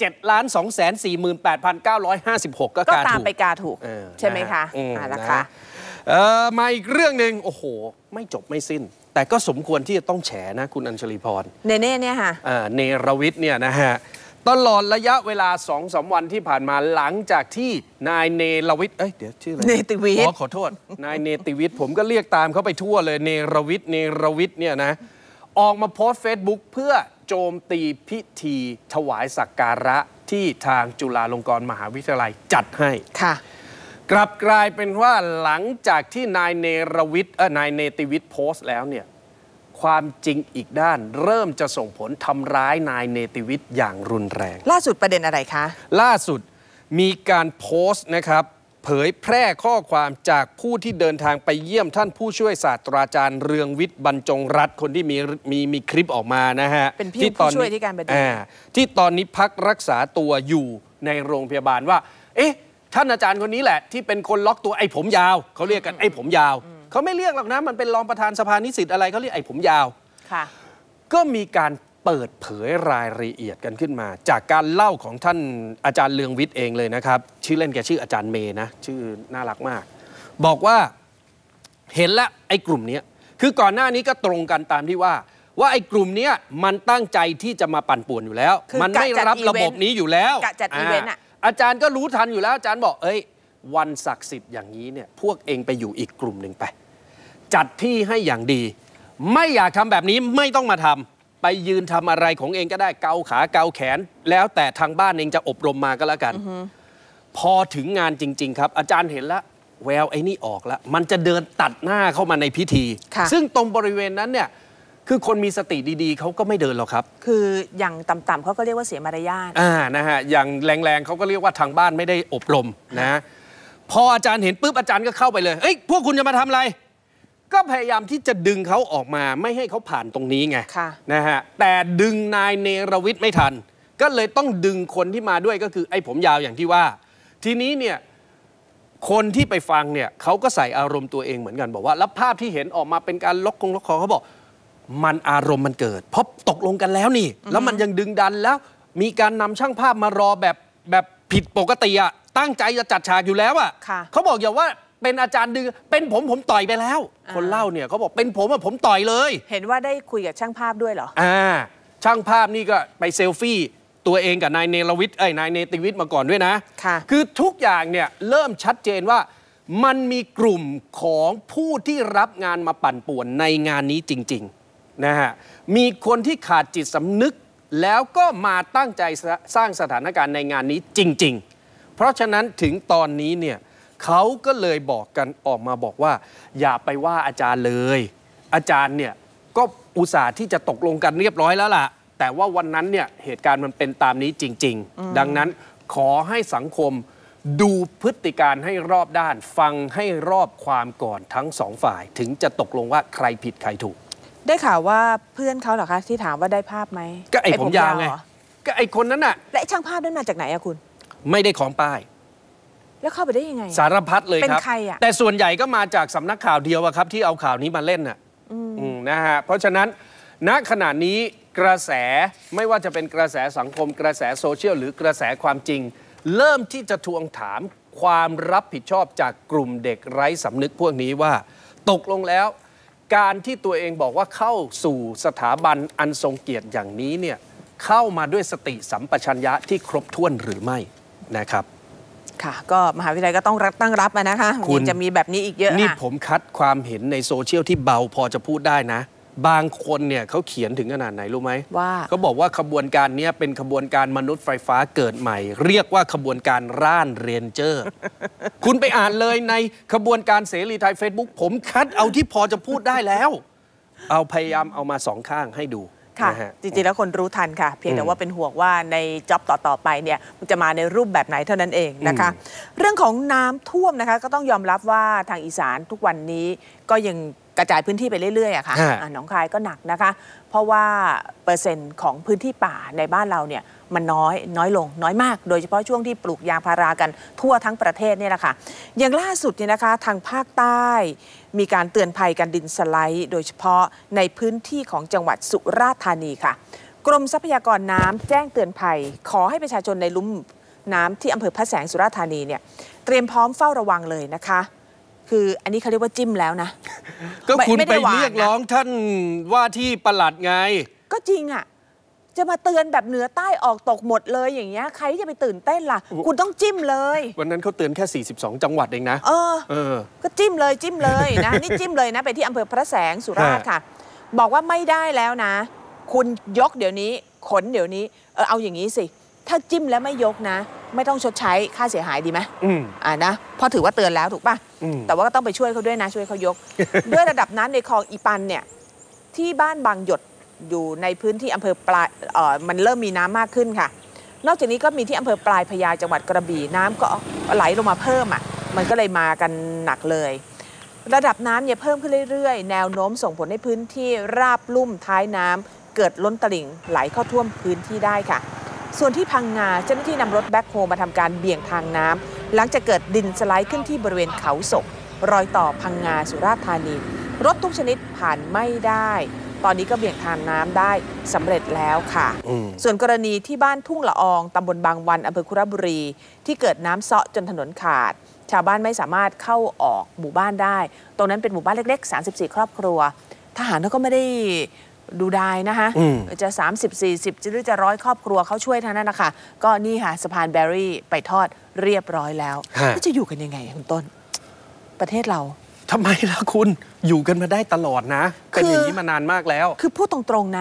7,248,956 ก็ตามไปกาถูกใช่ไหมคะนะคะมาอีกเรื่องหนึ่งโอ้โหไม่จบไม่สิ้นแต่ก็สมควรที่จะต้องแฉนะคุณอัญชลีพรเนเน่เนี่ยค่ะเนรวิทย์เนี่ยนะฮะตลอดระยะเวลา 2-3 วันที่ผ่านมาหลังจากที่นายเนรวิทย์เดี๋ยวชื่ออะไรเนติวิทย์ขอโทษนายเนติวิทย์ผมก็เรียกตามเขาไปทั่วเลยเนรวิทย์เนี่ยนะออกมาโพสต์ Facebook เพื่อโจมตีพิธีถวายสักการะที่ทางจุฬาลงกรณ์มหาวิทยาลัยจัดให้ค่ะกลับกลายเป็นว่าหลังจากที่นายเนติวิทย์โพสต์แล้วเนี่ยความจริงอีกด้านเริ่มจะส่งผลทำร้ายนายเนติวิทย์อย่างรุนแรงล่าสุดประเด็นอะไรคะล่าสุดมีการโพสต์นะครับเผยแพร่ข้อความจากผู้ที่เดินทางไปเยี่ยมท่านผู้ช่วยศาสตราจารย์เรืองวิทย์บรรจงรัตน์คนที่มีคลิปออกมานะฮะเป็นผู้ช่วยที่การปฏิบัติที่ตอนนี้พักรักษาตัวอยู่ในโรงพยาบาลว่าท่านอาจารย์คนนี้แหละที่เป็นคนล็อกตัวไอ้ผมยาวเขาเรียกกันไอ้ผมยาวเขาไม่เรียกหรอกนะมันเป็นรองประธานสภานิสิตอะไรเขาเรียกไอ้ผมยาวค่ะก็มีการเปิดเผยรายละเอียดกันขึ้นมาจากการเล่าของท่านอาจารย์เรืองวิทย์เองเลยนะครับชื่อเล่นแกชื่ออาจารย์เมย์นะชื่อน่ารักมากบอกว่าเห็นแล้วไอ้กลุ่มนี้คือก่อนหน้านี้ก็ตรงกันตามที่ว่าไอ้กลุ่มนี้มันตั้งใจที่จะมาปั่นป่วนอยู่แล้วมันไม่รับระบบนี้อยู่แล้วจัดอีเวนต์อาจารย์ก็รู้ทันอยู่แล้วอาจารย์บอกวันศักดิ์สิทธิ์อย่างนี้เนี่ยพวกเองไปอยู่อีกกลุ่มหนึ่งไปจัดที่ให้อย่างดีไม่อยากทำแบบนี้ไม่ต้องมาทไปยืนทำอะไรของเองก็ได้เกาขาเกาแขนแล้วแต่ทางบ้านเองจะอบรมมาก็แล้วกันพอถึงงานจริงๆครับอาจารย์เห็นแล้วแววไอ้นี่ออกแล้วมันจะเดินตัดหน้าเข้ามาในพิธีซึ่งตรงบริเวณนั้นเนี่ยคือคนมีสติดีๆเขาก็ไม่เดินหรอกครับคืออย่างต่ำๆเขาก็เรียกว่าเสียมารยาทนะฮะอย่างแรงๆเขาก็เรียกว่าทางบ้านไม่ได้อบรมนะพออาจารย์เห็นปุ๊บอาจารย์ก็เข้าไปเลยเอ้ยพวกคุณจะมาทำอะไรก็พยายามที่จะดึงเขาออกมาไม่ให้เขาผ่านตรงนี้ไงนะฮะแต่ดึงนายเนรวิทย์ไม่ทันก็เลยต้องดึงคนที่มาด้วยก็คือไอ้ผมยาวอย่างที่ว่าทีนี้เนี่ยคนที่ไปฟังเนี่ยเขาก็ใส่อารมณ์ตัวเองเหมือนกันบอกว่าแล้วภาพที่เห็นออกมาเป็นการล็อกคอเขาบอกมันอารมณ์มันเกิดเพราะตกลงกันแล้วนี่แล้วมันยังดึงดันแล้วมีการนำช่างภาพมารอแบบผิดปกติอะตั้งใจจะจัดฉากอยู่แล้วอะเขาบอกอย่าว่าเป็นอาจารย์ดึงเป็นผมต่อยไปแล้วคนเล่าเนี่ยเขาบอกเป็นผมต่อยเลยเห็นว่าได้คุยกับช่างภาพด้วยเหรอช่างภาพนี่ก็ไปเซลฟี่ตัวเองกับนายเนรวิทย์นายเนติวิทย์มาก่อนด้วยนะคือทุกอย่างเนี่ยเริ่มชัดเจนว่ามันมีกลุ่มของผู้ที่รับงานมาปั่นป่วนในงานนี้จริงๆนะฮะมีคนที่ขาดจิตสำนึกแล้วก็มาตั้งใจสร้างสถานการณ์ในงานนี้จริงๆเพราะฉะนั้นถึงตอนนี้เนี่ยเขาก็เลยบอกกันออกมาบอกว่าอย่าไปว่าอาจารย์เลยอาจารย์เนี่ยก็อุตส่าห์ที่จะตกลงกันเรียบร้อยแล้วล่ะแต่ว่าวันนั้นเนี่ยเหตุการณ์มันเป็นตามนี้จริงๆดังนั้นขอให้สังคมดูพฤติการให้รอบด้านฟังให้รอบความก่อนทั้งสองฝ่ายถึงจะตกลงว่าใครผิดใครถูกได้ข่าวว่าเพื่อนเขาเหรอคะที่ถามว่าได้ภาพไหมก็ไอ้ผมยาวไงก็ไอ้คนนั้นน่ะและช่างภาพนั้นมาจากไหนอะคุณไม่ได้ของป้ายแล้วเข้าไปได้ยังไงสารพัดเลยครับเป็นใครอะแต่ส่วนใหญ่ก็มาจากสำนักข่าวเดียวครับที่เอาข่าวนี้มาเล่นน่ะนะฮะเพราะฉะนั้นณขณะนี้กระแสไม่ว่าจะเป็นกระแสสังคมกระแสโซเชียลหรือกระแสความจริงเริ่มที่จะทวงถามความรับผิดชอบจากกลุ่มเด็กไร้สำนึกพวกนี้ว่าตกลงแล้วการที่ตัวเองบอกว่าเข้าสู่สถาบันอันทรงเกียรติอย่างนี้เนี่ยเข้ามาด้วยสติสัมปชัญญะที่ครบถ้วนหรือไม่นะครับค่ะก็มหาวิทยาลัยก็ต้องตั้งรับนะคะคุณจะมีแบบนี้อีกเยอะนี่ผมคัดความเห็นในโซเชียลที่เบาพอจะพูดได้นะบางคนเนี่ยเขาเขียนถึงขนาดไหนรู้ไหมว่าเขาบอกว่าขบวนการนี้เป็นขบวนการมนุษย์ไฟฟ้าเกิดใหม่เรียกว่าขบวนการร่านเรนเจอร์ คุณไปอ่านเลยในขบวนการเสรีไทย Facebook ผมคัดเอาที่พอจะพูดได้แล้วเอาพยายามเอามาสองข้างให้ดูค่ะจริงๆแล้วคนรู้ทันค่ะเพียงแต่ว่าเป็นห่วงว่าในจ็อบต่อๆไปเนี่ยมันจะมาในรูปแบบไหนเท่านั้นเองนะคะเรื่องของน้ำท่วมนะคะก็ต้องยอมรับว่าทางอีสานทุกวันนี้ก็ยังกระจายพื้นที่ไปเรื่อยๆอะค่ะหนองคายก็หนักนะคะเพราะว่าเปอร์เซ็นต์ของพื้นที่ป่าในบ้านเราเนี่ยมันน้อยลงน้อยมากโดยเฉพาะช่วงที่ปลูกยางพารากันทั่วทั้งประเทศเนี่ยแหละค่ะอย่างล่าสุดเนี่ยนะคะทางภาคใต้มีการเตือนภัยการดินสไลด์โดยเฉพาะในพื้นที่ของจังหวัดสุราษฎร์ธานีค่ะกรมทรัพยากรน้ำแจ้งเตือนภัยขอให้ประชาชนในลุ่มน้ำที่อำเภอพระแสงสุราษฎร์ธานีเนี่ยเตรียมพร้อมเฝ้าระวังเลยนะคะคืออันนี้เขาเรียกว่าจิ้มแล้วนะก็คุณไปเรียกร้องท่านว่าที่ปลัดไงก็จริงอ่ะจะมาเตือนแบบเหนือใต้ออกตกหมดเลยอย่างเงี้ยใครจะไปตื่นเต้นล่ะคุณต้องจิ้มเลยวันนั้นเขาเตือนแค่42จังหวัดเองนะก็จิ้มเลยนะนี่จิ้มเลยนะไปที่อำเภอพระแสงสุราษฎร์ค่ะบอกว่าไม่ได้แล้วนะคุณยกเดี๋ยวนี้ขนเดี๋ยวนี้เอาอย่างนี้สิถ้าจิ้มแล้วไม่ยกนะไม่ต้องชดใช้ค่าเสียหายดีไหมนะเพราะถือว่าเตือนแล้วถูกป่ะแต่ว่าก็ต้องไปช่วยเขาด้วยนะช่วยเขายก ด้วยระดับน้ำในคลองอีปันเนี่ยที่บ้านบางหยดอยู่ในพื้นที่อำเภอปลายมันเริ่มมีน้ำมากขึ้นค่ะนอกจากนี้ก็มีที่อำเภอปลายพญาจังหวัดกระบี่น้ำก็ไหลลงมาเพิ่มมันก็เลยมากันหนักเลยระดับน้ำเนี่ยเพิ่มขึ้นเรื่อยๆแนวโน้มส่งผลให้พื้นที่ราบลุ่มท้ายน้ำเกิดล้นตลิ่งไหลเข้าท่วมพื้นที่ได้ค่ะส่วนที่พังงาเจ้าหน้าที่นำรถแบ็คโฮมาทำการเบี่ยงทางน้ำหลังจากเกิดดินสไลด์ขึ้นที่บริเวณเขาศกรอยต่อพังงาสุราษฎร์ธานีรถทุกชนิดผ่านไม่ได้ตอนนี้ก็เบี่ยงทางน้ำได้สำเร็จแล้วค่ะส่วนกรณีที่บ้านทุ่งละอองตำบลบางวันอำเภอคุระบุรีที่เกิดน้ำเซาะจนถนนขาดชาวบ้านไม่สามารถเข้าออกหมู่บ้านได้ตรงนั้นเป็นหมู่บ้านเล็กๆ34ครอบครัวทหารเขาก็ไม่ได้ดูได้นะคะจะ30-40หรือจะ100ครอบครัวเขาช่วยทั้งนั้นนะคะก็นี่ค่ะสะพานแบรี่ไปทอดเรียบร้อยแล้วจะอยู่กันยังไงคุณต้นประเทศเราทำไมล่ะคุณอยู่กันมาได้ตลอดนะเป็นอย่างนี้มานานมากแล้วคือพูดตรงๆนะ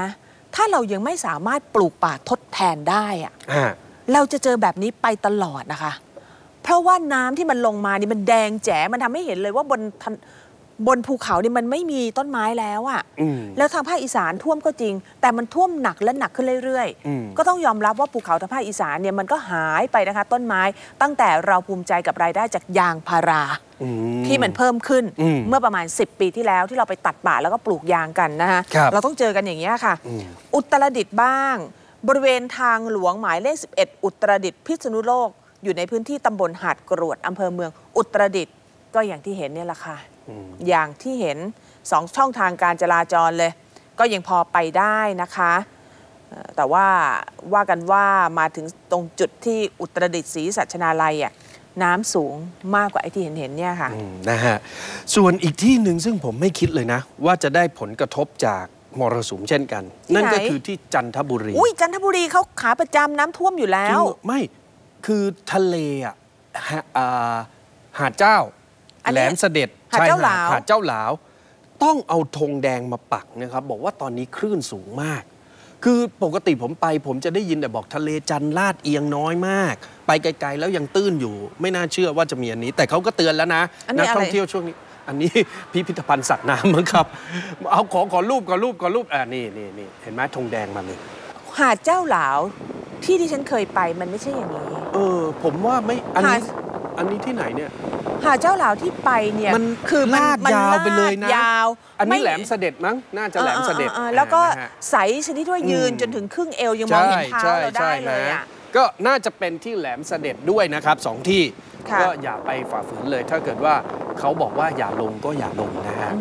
ถ้าเรายังไม่สามารถปลูกป่าทดแทนได้อะเราจะเจอแบบนี้ไปตลอดนะคะเพราะว่าน้ำที่มันลงมานี่มันแดงแจ๋มันทำให้เห็นเลยว่าบนภูเขานี่มันไม่มีต้นไม้แล้วอะแล้วทางภาคอีสานท่วมก็จริงแต่มันท่วมหนักและหนักขึ้นเรื่อยๆก็ต้องยอมรับว่าภูเขาทางภาคอีสานเนี่ยมันก็หายไปนะคะต้นไม้ตั้งแต่เราภูมิใจกับรายได้จากยางพาราที่มันเพิ่มขึ้นเมื่อประมาณ10 ปีที่แล้วที่เราไปตัดป่าแล้วก็ปลูกยางกันนะคะเราต้องเจอกันอย่างนี้ค่ะอุตรดิตถ์บ้างบริเวณทางหลวงหมายเลข11อุตรดิตถ์พิษณุโลกอยู่ในพื้นที่ตำบลหาดกรวดอำเภอเมืองอุตรดิตถ์ก็อย่างที่เห็นเนี่ยแหละค่ะอย่างที่เห็น2 ช่องทางการจราจรเลยก็ยังพอไปได้นะคะแต่ว่ากันว่ามาถึงตรงจุดที่อุตรดิตถ์ศรีสัชนาลัยอ่ะน้ำสูงมากกว่าไอ้ที่เห็นเนี่ยค่ะนะฮะส่วนอีกที่หนึ่งซึ่งผมไม่คิดเลยนะว่าจะได้ผลกระทบจากมรสุมเช่นกันนั่นก็คือที่จันทบุรีจันทบุรีเขาขาประจำน้ำท่วมอยู่แล้วไม่คือทะเลอ่ะหาดเจ้าแหลมเสด็จหาดเจ้าหลาวหาดเจ้าหลาวต้องเอาธงแดงมาปักนะครับบอกว่าตอนนี้คลื่นสูงมากคือปกติผมจะได้ยินแต่บอกทะเลจันทร์ลาดเอียงน้อยมากไปไกลๆแล้วยังตื้นอยู่ไม่น่าเชื่อว่าจะมีอันนี้แต่เขาก็เตือนแล้วนะนักท่องเที่ยวช่วงนี้อันนี้พิพิธภัณฑ์สัตว์น้ำมั้งครับเอาขอรูปนี่เห็นไหมธงแดงมาเลยหาดเจ้าหลาวที่ดิฉันเคยไปมันไม่ใช่อย่างนี้ผมว่าไม่อันนี้ที่ไหนเนี่ยหาดเจ้าหลาวที่ไปเนี่ยมันคือลากยาวไปเลยนะยาวอันนี้แหลมเสด็จมั้งน่าจะแหลมเสด็จแล้วก็ใสชนิดที่ว่ายืนจนถึงครึ่งเอวยังมองเห็นเท้าเราได้เลยอ่ะก็น่าจะเป็นที่แหลมเสด็จด้วยนะครับ2 ที่ก็อย่าไปฝ่าฝืนเลยถ้าเกิดว่าเขาบอกว่าอย่าลงก็อย่าลงนะฮะ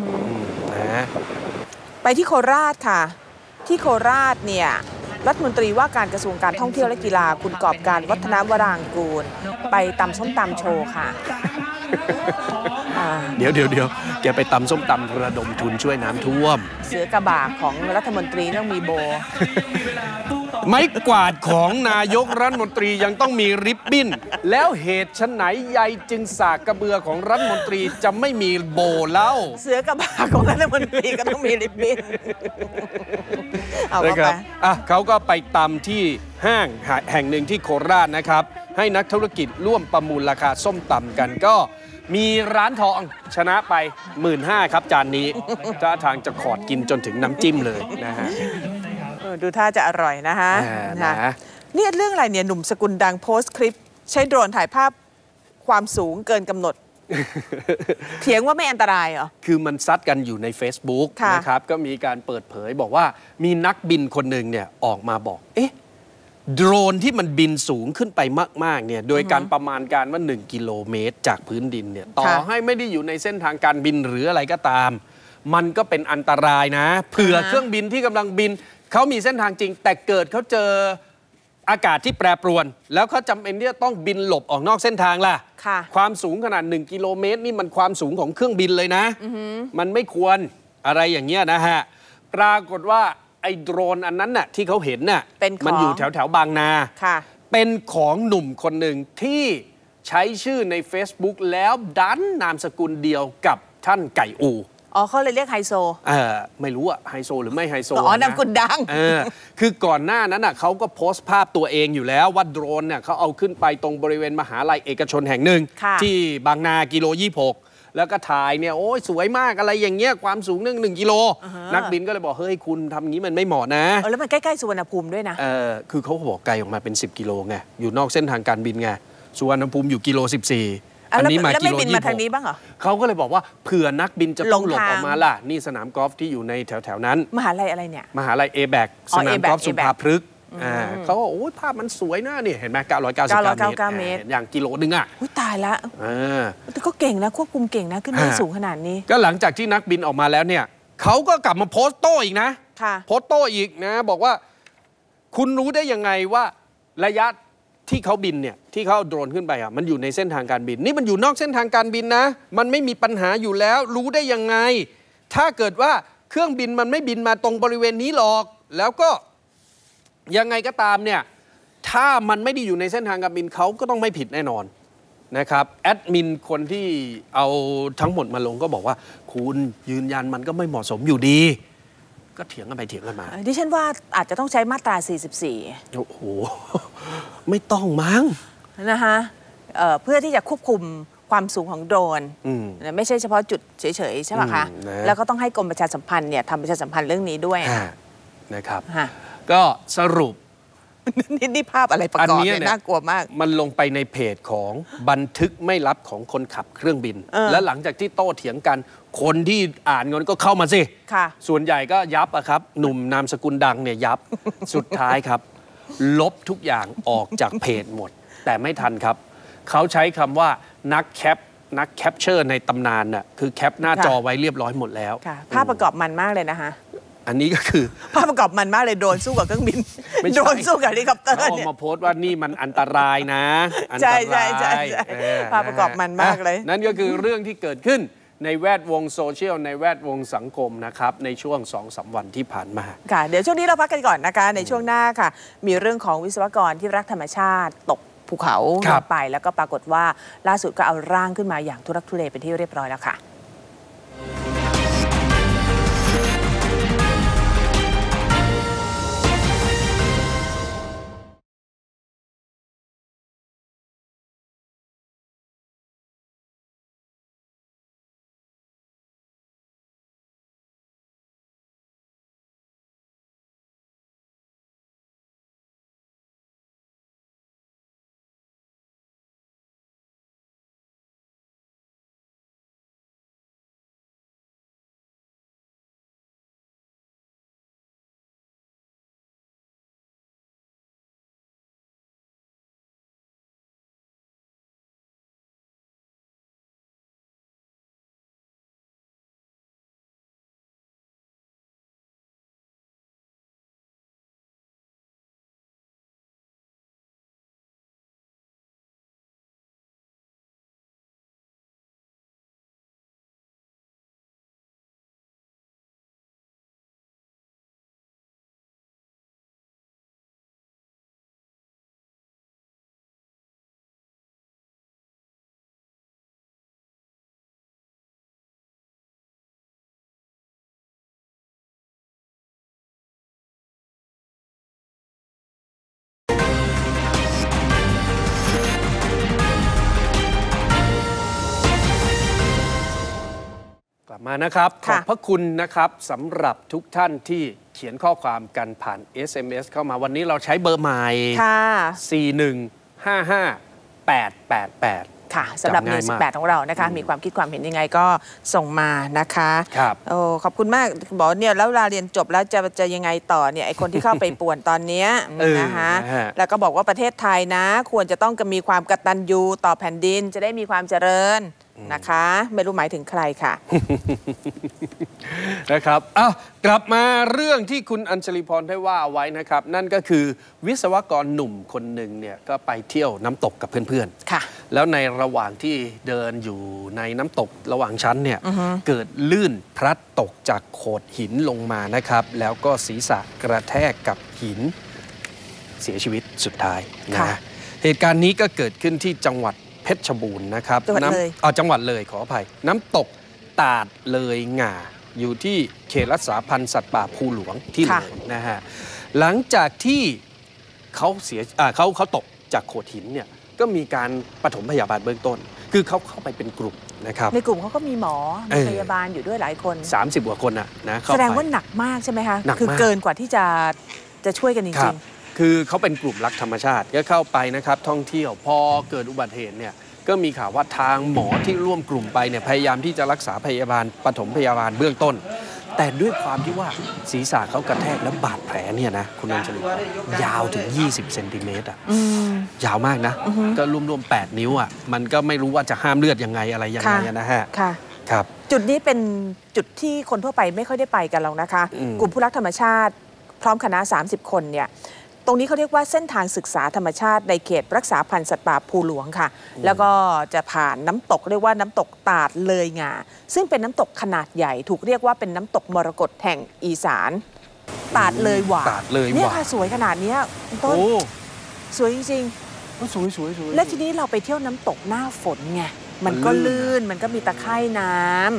ไปที่โคราชค่ะที่โคราชเนี่ยรัฐมนตรีว่าการกระทรวงการท่องเที่ยวและกีฬาคุณกอบการวัฒนวรางกูลไปตำส้มตำโชว์ค่ะเดี๋ยวแกไปตำส้มตำระดมทุนช่วยน้ำท่วมเสือกระบากของรัฐมนตรีต้องมีโบไม้กวาดของนายกรัฐมนตรียังต้องมีริบบิ้นแล้วเหตุฉไหนใยจึงสากกระเบือของรัฐมนตรีจะไม่มีโบเล่าเสือกระบากของรัฐมนตรีก็ต้องมีริบบิ้นเอาไปเขาก็ไปตำที่ห้างแห่งหนึ่งที่โคราชนะครับให้นักธุรกิจร่วมประมูลราคาส้มตำกันก็มีร้านทองชนะไป 15,000 ครับจานนี้ท่าทางจะขอดกินจนถึงน้ำจิ้มเลยนะฮะดูท่าจะอร่อยนะฮะนี่เรื่องอะไรเนี่ยหนุ่มสกุลดังโพสต์คลิปใช้โดรนถ่ายภาพความสูงเกินกำหนดเถียงว่าไม่อันตรายเหรอคือมันซัดกันอยู่ใน Facebook นะครับก็มีการเปิดเผยบอกว่ามีนักบินคนหนึ่งเนี่ยออกมาบอกโดรนที่มันบินสูงขึ้นไปมากๆเนี่ยโดยการประมาณการว่า1 กิโลเมตรจากพื้นดินเนี่ยต่อให้ไม่ได้อยู่ในเส้นทางการบินหรืออะไรก็ตามมันก็เป็นอันตรายนะเผื่อเครื่องบินที่กำลังบินเขามีเส้นทางจริงแต่เกิดเขาเจออากาศที่แปรปรวนแล้วเขาจำเป็นที่จะต้องบินหลบออกนอกเส้นทางล่ะความสูงขนาด1 กิโลเมตรนี่มันความสูงของเครื่องบินเลยนะมันไม่ควรอะไรอย่างเงี้ยนะฮะปรากฏว่าไอ้โดรนอันนั้นน่ะที่เขาเห็นน่ะมันอยู่แถวบางนาเป็นของหนุ่มคนหนึ่งที่ใช้ชื่อใน Facebook แล้วดันนามสกุลเดียวกับท่านไก่อูเขาเลยเรียกไฮโซไม่รู้อะไฮโซหรือไม่ไฮโซนามสกุลดังคือก่อนหน้านั้นน่ะเขาก็โพสต์ภาพตัวเองอยู่แล้วว่าโดรนเนี่ยเขาเอาขึ้นไปตรงบริเวณมหาลัยเอกชนแห่งหนึ่งที่บางนากิโล26แล้วก็ถ่ายเนี่ยโอ้ยสวยมากอะไรอย่างเงี้ยความสูง1 กิโลนักบินก็เลยบอกเฮ้ยคุณทำงี้มันไม่เหมาะนะแล้วมันใกล้ๆสุวรรณภูมิด้วยนะคือเขาบอกไกลออกมาเป็น10 กิโลไงอยู่นอกเส้นทางการบินไงสุวรรณภูมิอยู่กิโล14อันนี้มากิโล26 ทางนี้บ้างเหรอเขาก็เลยบอกว่าเผื่อนักบินจะต้องหลบออกมาล่ะนี่สนามกอล์ฟที่อยู่ในแถวนั้นมหาลัยอะไรเนี่ยมหาลัย A-BAC สนามกอล์ฟสุภาพฤกษ์เขาบอกโอ้ยภาพมันสวยนะนี่เห็นไหม999 เมตรอย่างกิโลนึงอ่ะตายละแต่ก็เก่งนะควบคุมเก่งนะขึ้นได้สูงขนาดนี้ก็หลังจากที่นักบินออกมาแล้วเนี่ยเขาก็กลับมาโพสต์โต้อีกนะโพสต์โต้อีกนะบอกว่าคุณรู้ได้ยังไงว่าระยะที่เขาบินเนี่ยที่เขาโดรนขึ้นไปมันอยู่ในเส้นทางการบินนี่มันอยู่นอกเส้นทางการบินนะมันไม่มีปัญหาอยู่แล้วรู้ได้ยังไงถ้าเกิดว่าเครื่องบินมันไม่บินมาตรงบริเวณนี้หรอกแล้วก็ยังไงก็ตามเนี่ยถ้ามันไม่ได้อยู่ในเส้นทางการบินเขาก็ต้องไม่ผิดแน่นอนนะครับแอดมินคนที่เอาทั้งหมดมาลงก็บอกว่าคุณยืนยันมันก็ไม่เหมาะสมอยู่ดีก็เถียงกันไปเถียงกันมาดิฉันว่าอาจจะต้องใช้มาตรา 44 โอ้โหไม่ต้องมั้งนะคะเพื่อที่จะควบคุมความสูงของโดรนไม่ใช่เฉพาะจุดเฉยๆใช่ไหมคะแล้วก็ต้องให้กรมประชาสัมพันธ์เนี่ยทำประชาสัมพันธ์เรื่องนี้ด้วยนะครับก็สรุปนี่ภาพอะไรประกอบเนี่ยน่ากลัวมากมันลงไปในเพจของบันทึกไม่ลับของคนขับเครื่องบินและหลังจากที่โต้เถียงกันคนที่อ่านก็เข้ามาสิส่วนใหญ่ก็ยับอะครับหนุ่มนามสกุลดังเนี่ยยับสุดท้ายครับลบทุกอย่างออกจากเพจหมดแต่ไม่ทันครับเขาใช้คำว่านักแคปเชอร์ในตำนานน่ะคือแคปหน้าจอไว้เรียบร้อยหมดแล้วภาพประกอบมันมากเลยนะคะอันนี้ก็คือภาพประกอบมันมากเลยโดนสู้กับเครื่องบินโดนสู้กับเฮลิคอปเตอร์เนี่ยมาโพสต์ว่านี่มันอันตรายนะใช่ภาพประกอบมันมากเลยนั่นก็คือเรื่องที่เกิดขึ้นในแวดวงโซเชียลในแวดวงสังคมนะครับในช่วง 2-3 วันที่ผ่านมาค่ะเดี๋ยวช่วงนี้เราพักกันก่อนนะคะในช่วงหน้าค่ะมีเรื่องของวิศวกรที่รักธรรมชาติตกภูเขาไปแล้วก็ปรากฏว่าล่าสุดก็เอาร่างขึ้นมาอย่างทุรักทุเลเป็นที่เรียบร้อยแล้วค่ะกลับมานะครับขอบพระคุณนะครับสำหรับทุกท่านที่เขียนข้อความกันผ่าน SMS เข้ามาวันนี้เราใช้เบอร์ใหม่4155888 ค่ะสำหรับ18ของเรานะคะมีความคิดความเห็นยังไงก็ส่งมานะคะครับโอ้ขอบคุณมากบอกเนี่ยแล้วเวลาเรียนจบแล้วจะยังไงต่อเนี่ยไอคนที่เข้าไปป่วนตอนนี้นะคะแล้วก็บอกว่าประเทศไทยนะควรจะต้องมีความกตัญญูต่อแผ่นดินจะได้มีความเจริญนะคะไม่รู้หมายถึงใครค่ะนะครับกลับมาเรื่องที่คุณอัญชลีพรได้ว่าเอาไว้นะครับนั่นก็คือวิศวกรหนุ่มคนหนึ่งเนี่ยก็ไปเที่ยวน้ำตกกับเพื่อนๆค่ะแล้วในระหว่างที่เดินอยู่ในน้ำตกระหว่างชั้นเนี่ยเกิดลื่นพลัดตกจากโขดหินลงมานะครับแล้วก็ศีรษะกระแทกกับหินเสียชีวิตสุดท้ายนะเหตุการณ์นี้ก็เกิดขึ้นที่จังหวัดเพชรบูรณ์นะครับจังหวัดเลยขออภัยน้ำตกตาดเลยง่าอยู่ที่เขตรักษาพันธุ์สัตว์ป่าภูหลวงที่เลยนะฮะหลังจากที่เขาตกจากโขดหินเนี่ยก็มีการปฐมพยาบาลเบื้องต้นคือเขาเข้าไปเป็นกลุ่มนะครับในกลุ่มเขาก็มีหมอมีพยาบาลอยู่ด้วยหลายคน 30 กว่าคนนะแสดงว่าหนักมากใช่ไหมคะคือเกินกว่าที่จะช่วยกันจริงๆคือเขาเป็นกลุ่มรักธรรมชาติก็เข้าไปนะครับท่องเที่ยวพอเกิดอุบัติเหตุเนี่ยก็มีข่าวว่าทางหมอที่ร่วมกลุ่มไปเนี่ยพยายามที่จะรักษาพยาบาลปฐมพยาบาลเบื้องต้นแต่ด้วยความที่ว่าศีรษะเขากระแทกและบาดแผลเนี่ยนะคุณอัญชลียาวถึง20 เซนติเมตรยาวมากนะก็รวมๆ8 นิ้วมันก็ไม่รู้ว่าจะห้ามเลือดยังไงอะไรยังไงนะฮะครับจุดนี้เป็นจุดที่คนทั่วไปไม่ค่อยได้ไปกันหรอกนะคะกลุ่มผู้รักธรรมชาติพร้อมคณะ30 คนเนี่ยตรงนี้เขาเรียกว่าเส้นทางศึกษาธรรมชาติในเขตรักษาพันธุ์สัตว์ป่าภูหลวงค่ะแล้วก็จะผ่านน้ำตกเรียกว่าน้ำตกตาดเลยง่าซึ่งเป็นน้ำตกขนาดใหญ่ถูกเรียกว่าเป็นน้ำตกมรกตแห่งอีสานตาดเลยหว่าเนี่ยค่ะสวยขนาดนี้ต้นสวยจริงๆสวยๆและทีนี้เราไปเที่ยวน้ำตกหน้าฝนไงมันก็ลื่นมันก็มีตะไคร่น้ำ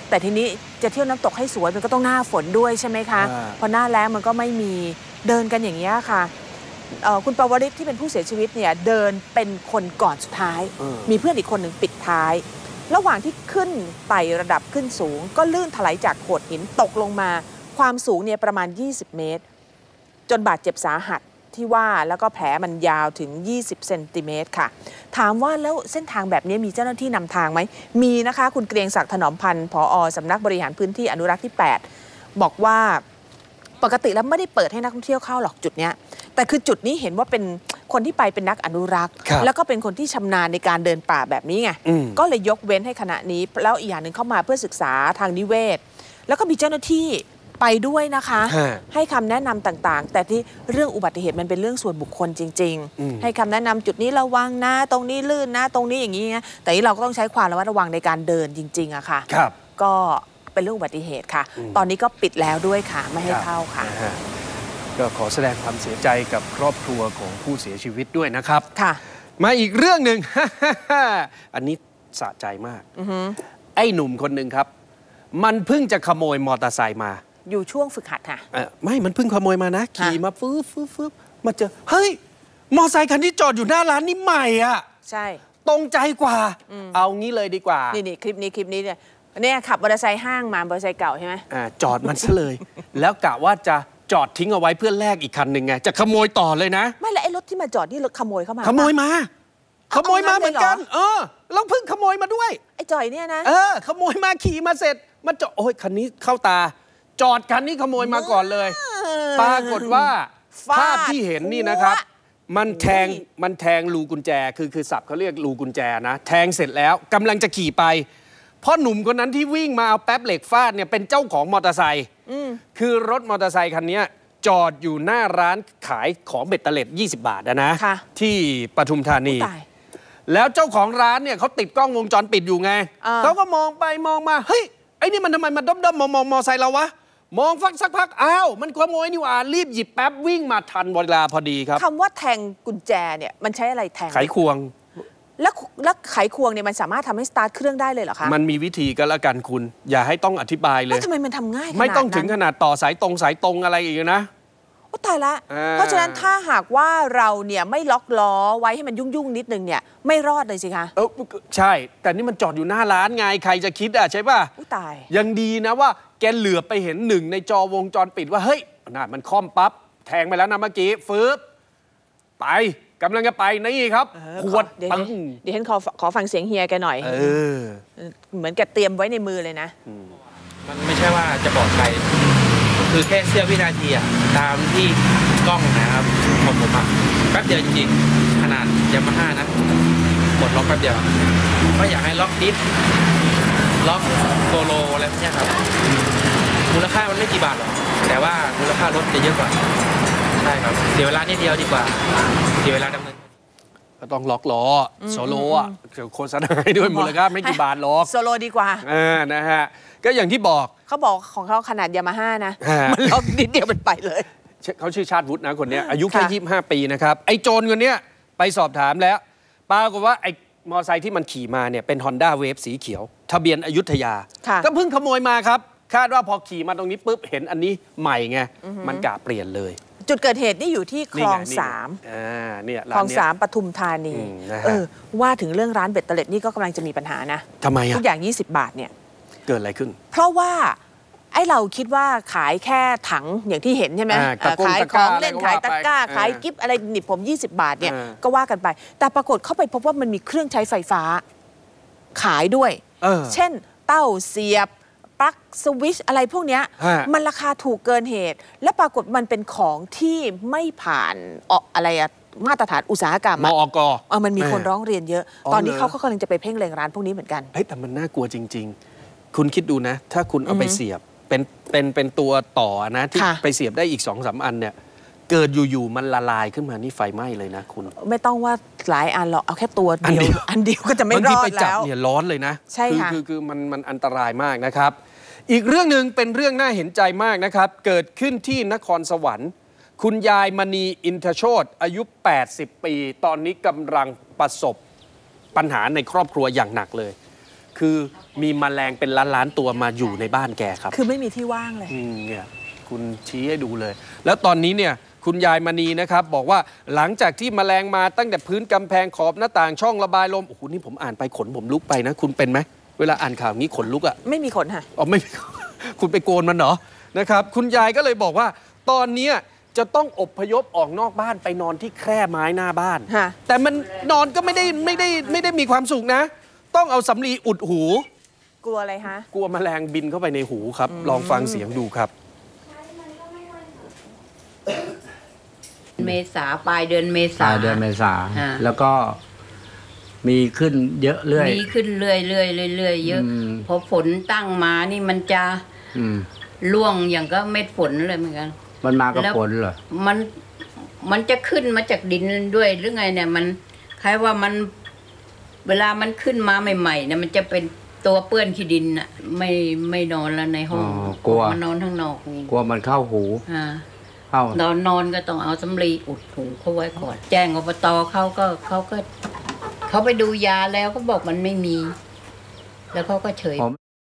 แต่ทีนี้จะเที่ยวน้ำตกให้สวยมันก็ต้องหน้าฝนด้วยใช่ไหมคะพอหน้าแล้งมันก็ไม่มีเดินกันอย่างนี้ค่ะคุณปวริศที่เป็นผู้เสียชีวิตเนี่ยเดินเป็นคนก่อนสุดท้ายมีเพื่อนอีกคนหนึ่งปิดท้ายระหว่างที่ขึ้นไต่ระดับขึ้นสูงก็ลื่นถลายจากโขดหินตกลงมาความสูงเนี่ยประมาณ20เมตรจนบาดเจ็บสาหัสที่ว่าแล้วก็แผลมันยาวถึง20เซนติเมตรค่ะถามว่าแล้วเส้นทางแบบนี้มีเจ้าหน้าที่นำทางไหมมีนะคะคุณเกรียงศักดิ์ถนอมพันธ์ผอ.สำนักบริหารพื้นที่อนุรักษ์ที่8บอกว่าปกติแล้วไม่ได้เปิดให้นักท่องเที่ยวเข้าหรอกจุดเนี้ยแต่คือจุดนี้เห็นว่าเป็นคนที่ไปเป็นนักอนุรักษ์แล้วก็เป็นคนที่ชำนาญในการเดินป่าแบบนี้ไงก็เลยยกเว้นให้คณะนี้แล้วอีกอย่างหนึ่งเข้ามาเพื่อศึกษาทางนิเวศแล้วก็มีเจ้าหน้าที่ไปด้วยนะคะให้คำแนะนำต่างๆแต่ที่เรื่องอุบัติเหตุมันเป็นเรื่องส่วนบุคคลจริงๆให้คำแนะนำจุดนี้ระวังนะตรงนี้ลื่นนะตรงนี้อย่างนี้นะแต่ที่เราก็ต้องใช้ความระมัดระวังในการเดินจริงๆอะค่ะก็เป็นเรื่องอุบัติเหตุค่ะตอนนี้ก็ปิดแล้วด้วยค่ะไม่ให้เข้าค่ะก็ขอแสดงความเสียใจกับครอบครัวของผู้เสียชีวิตด้วยนะครับค่ะมาอีกเรื่องหนึ่ง อันนี้สะใจมากไอ้หนุ่มคนหนึ่งครับมันเพิ่งจะขโมยมอเตอร์ไซค์มาอยู่ช่วงฝึกหัดค่ะไม่มันเพิ่งขโมยมานะขี่มาฟื้บมาเจอเฮ้ยมอเตอร์ไซค์คันที่จอดอยู่หน้าร้านนี่ใหม่อ่ะใช่ตรงใจกว่าเอางี้เลยดีกว่านี่คลิปนี้เนี่ยขับมอเตอร์ไซค์ห้างมามอเตอร์ไซค์เก่าใช่ไหมจอดมันซะเลย แล้วกะว่าจะจอดทิ้งเอาไว้เพื่อแลกอีกคันหนึ่งไงจะขโมยต่อเลยนะไม่แล้วไอ้รถที่มาจอดนี่รถขโมยเข้ามาขโมยมาเหมือนกันแล้วเพิ่งขโมยมาด้วยไอ้จ่อยเนี่ยนะขโมยมาขี่มาเสร็จมันจอดโอ้ยคันนี้เข้าตาจอดคันนี้ขโมยมาก่อนเลยปรากฏว่าภาพที่เห็นนี่นะครับมันแทงรูกุญแจคือศัพท์เขาเรียกรูกุญแจนะแทงเสร็จแล้วกำลังจะขี่ไปเพราะหนุ่มคนนั้นที่วิ่งมาเอาแป๊บเหล็กฟาดเนี่ยเป็นเจ้าของมอเตอร์ไซค์คือรถมอเตอร์ไซค์คันนี้จอดอยู่หน้าร้านขายของเบ็ดเตล็ด20 บาทนะที่ปทุมธานีแล้วเจ้าของร้านเนี่ยเขาติดกล้องวงจรปิดอยู่ไงเขาก็มองไปมองมาเฮ้ยไอ้นี่มันทำไมมันด้อมมองมอไซค์เราวะมองสักพักอ้าวมันขโมยนี่หว่ารีบหยิบแป๊บวิ่งมาทันเวลาพอดีครับคำว่าแทงกุญแจเนี่ยมันใช้อะไรแทงไขควงแล้วไขควงเนี่ยมันสามารถทำให้สตาร์ทเครื่องได้เลยเหรอคะมันมีวิธีก็แล้วกันคุณอย่าให้ต้องอธิบายเลยทำไมมันทำง่ายไม่ต้องถึงขนาดต่อสายตรงอะไรอีกนะโอ้ตายละเพราะฉะนั้นถ้าหากว่าเราเนี่ยไม่ล็อกล้อไว้ให้มันยุ่งนิดนึงเนี่ยไม่รอดเลยสิคะใช่แต่นี่มันจอดอยู่หน้าร้านไงใครจะคิดใช่ป่ะตายยังดีนะว่าแกเหลือไปเห็นหนึ่งในจอวงจรปิดว่าเฮ้ยน่ะมันค่อมปั๊บแทงไปแล้วนะเมื่อกี้ฟืบไปกำลังจะไปนี่ครับขวดปังเดี๋ยวฉันขอฟังเสียงเฮียแกหน่อยเหมือนแกเตรียมไว้ในมือเลยนะมันไม่ใช่ว่าจะปลอดภัยคือแค่เสี้ยววินาทีตามที่กล้องนะครับผมแป๊บเดียวจริงๆขนาดYamahaนะกดล็อกแป๊บเดียวก็อยากให้ล็อกดิสล็อกโซโลอะไรพวกนี้ครับมูลค่ามันไม่กี่บาทหรอกแต่ว่ามูลค่ารถจะเยอะกว่าใช่ครับเสียเวลานิดเดียวดีกว่าเสียเวลาดำเนินก็ต้องล็อกล้อโซโลโฆษณาให้ด้วยมูลค่าไม่กี่บาทหรอกโซโลดีกว่านะฮะก็อย่างที่บอกเขาบอกของเขาขนาดYamahaนะมันล็อกนิดเดียวมันไปเลยเขาชื่อชาติวุฒินะคนนี้อายุแค่25 ปีนะครับไอ้โจรคนนี้ไปสอบถามแล้วปรากฏว่าไอ้มอไซค์ที่มันขี่มาเนี่ยเป็น Honda Wave สีเขียวทะเบียนอยุธยาก็เพิ่งขโมยมาครับคาดว่าพอขี่มาตรงนี้ปุ๊บเห็นอันนี้ใหม่ไงมันกะเปลี่ยนเลยจุดเกิดเหตุนี่อยู่ที่คลอง3 เนี่ยคลอง3ปทุมธานีว่าถึงเรื่องร้านเบ็ดเตล็ดนี่ก็กำลังจะมีปัญหานะทำไมทุกอย่าง20 บาทเนี่ยเกิดอะไรขึ้นเพราะว่าไอ้เราคิดว่าขายแค่ถังอย่างที่เห็นใช่ไหมขายของเล่นขายตะกร้าขายกิ๊บอะไรหนิบผม20 บาทเนี่ยก็ว่ากันไปแต่ปรากฏเข้าไปพบว่ามันมีเครื่องใช้ไฟฟ้าขายด้วยเช่นเต้าเสียบปลั๊กสวิตช์อะไรพวกนี้มันราคาถูกเกินเหตุและปรากฏมันเป็นของที่ไม่ผ่านอะไรมาตรฐานอุตสาหกรรมมอก. มันมีคนร้องเรียนเยอะตอนนี้เขากำลังจะไปเพ่งเล็งร้านพวกนี้เหมือนกันแต่มันน่ากลัวจริงๆคุณคิดดูนะถ้าคุณเอาไปเสียบเป็นตัวต่อนะที่ไปเสียบได้อีก 2-3 อันเนี่ยเกิดอยู่ๆมันละลายขึ้นมานี่ไฟไหม้เลยนะคุณไม่ต้องว่าหลายอันหรอกเอาแค่ตัวเดียวอันเดียวก็จะไม่รอดแล้วบางทีไปจับเนี่ยร้อนเลยนะใช่ค่ะคือมันอันตรายมากนะครับอีกเรื่องหนึ่งเป็นเรื่องน่าเห็นใจมากนะครับเกิดขึ้นที่นครสวรรค์คุณยายมณีอินทโชติอายุ80 ปีตอนนี้กำลังประสบปัญหาในครอบครัวอย่างหนักเลยคือมีแมลงเป็นล้านๆตัวมาอยู่ในบ้านแกครับคือไม่มีที่ว่างเลยเนี่ยคุณชี้ให้ดูเลย แล้วตอนนี้เนี่ยคุณยายมณีนะครับบอกว่าหลังจากที่แมลงมาตั้งแต่พื้นกำแพงขอบหน้าต่างช่องระบายลมโอ้โหนี่ผมอ่านไปขนผมลุกไปนะคุณเป็นไหมเวลาอ่านข่าวนี้ขนลุกอ่ะไม่มีขนค่ะอ๋อไม่คุณไปโกนมันเหรอนะครับคุณยายก็เลยบอกว่าตอนนี้จะต้องอพยพออกนอกบ้านไปนอนที่แคร่ไม้หน้าบ้านแต่มันนอนก็ไม่ได้มีความสุขนะต้องเอาสำลีอุดหูกลัวอะไรฮะกลัวแมลงบินเข้าไปในหูครับลองฟังเสียงดูครับเมษาปลายเดือนเมษาแล้วก็มีขึ้นเยอะเรื่อยมีขึ้นเรื่อยเยอะพอฝนตั้งมานี่มันจะร่วงอย่างก็เม็ดฝนเลยเหมือนกันมันมากับฝนเหรอมันจะขึ้นมาจากดินด้วยหรือไงเนี่ยมันคล้ายว่ามันเวลามันขึ้นมาใหม่ๆเนี่ยมันจะเป็นตัวเปื้อนขี้ดินอ่ะไม่นอนแล้วในห้องกลัวมันนอนข้างนอกกลัวมันเข้าหูนอนก็ต้องเอาสำลีอุดหูเขาไว้ก่อนแจ้งอบตเขาไปดูยาแล้วเขาบอกมันไม่มีแล้วเขาก็เฉย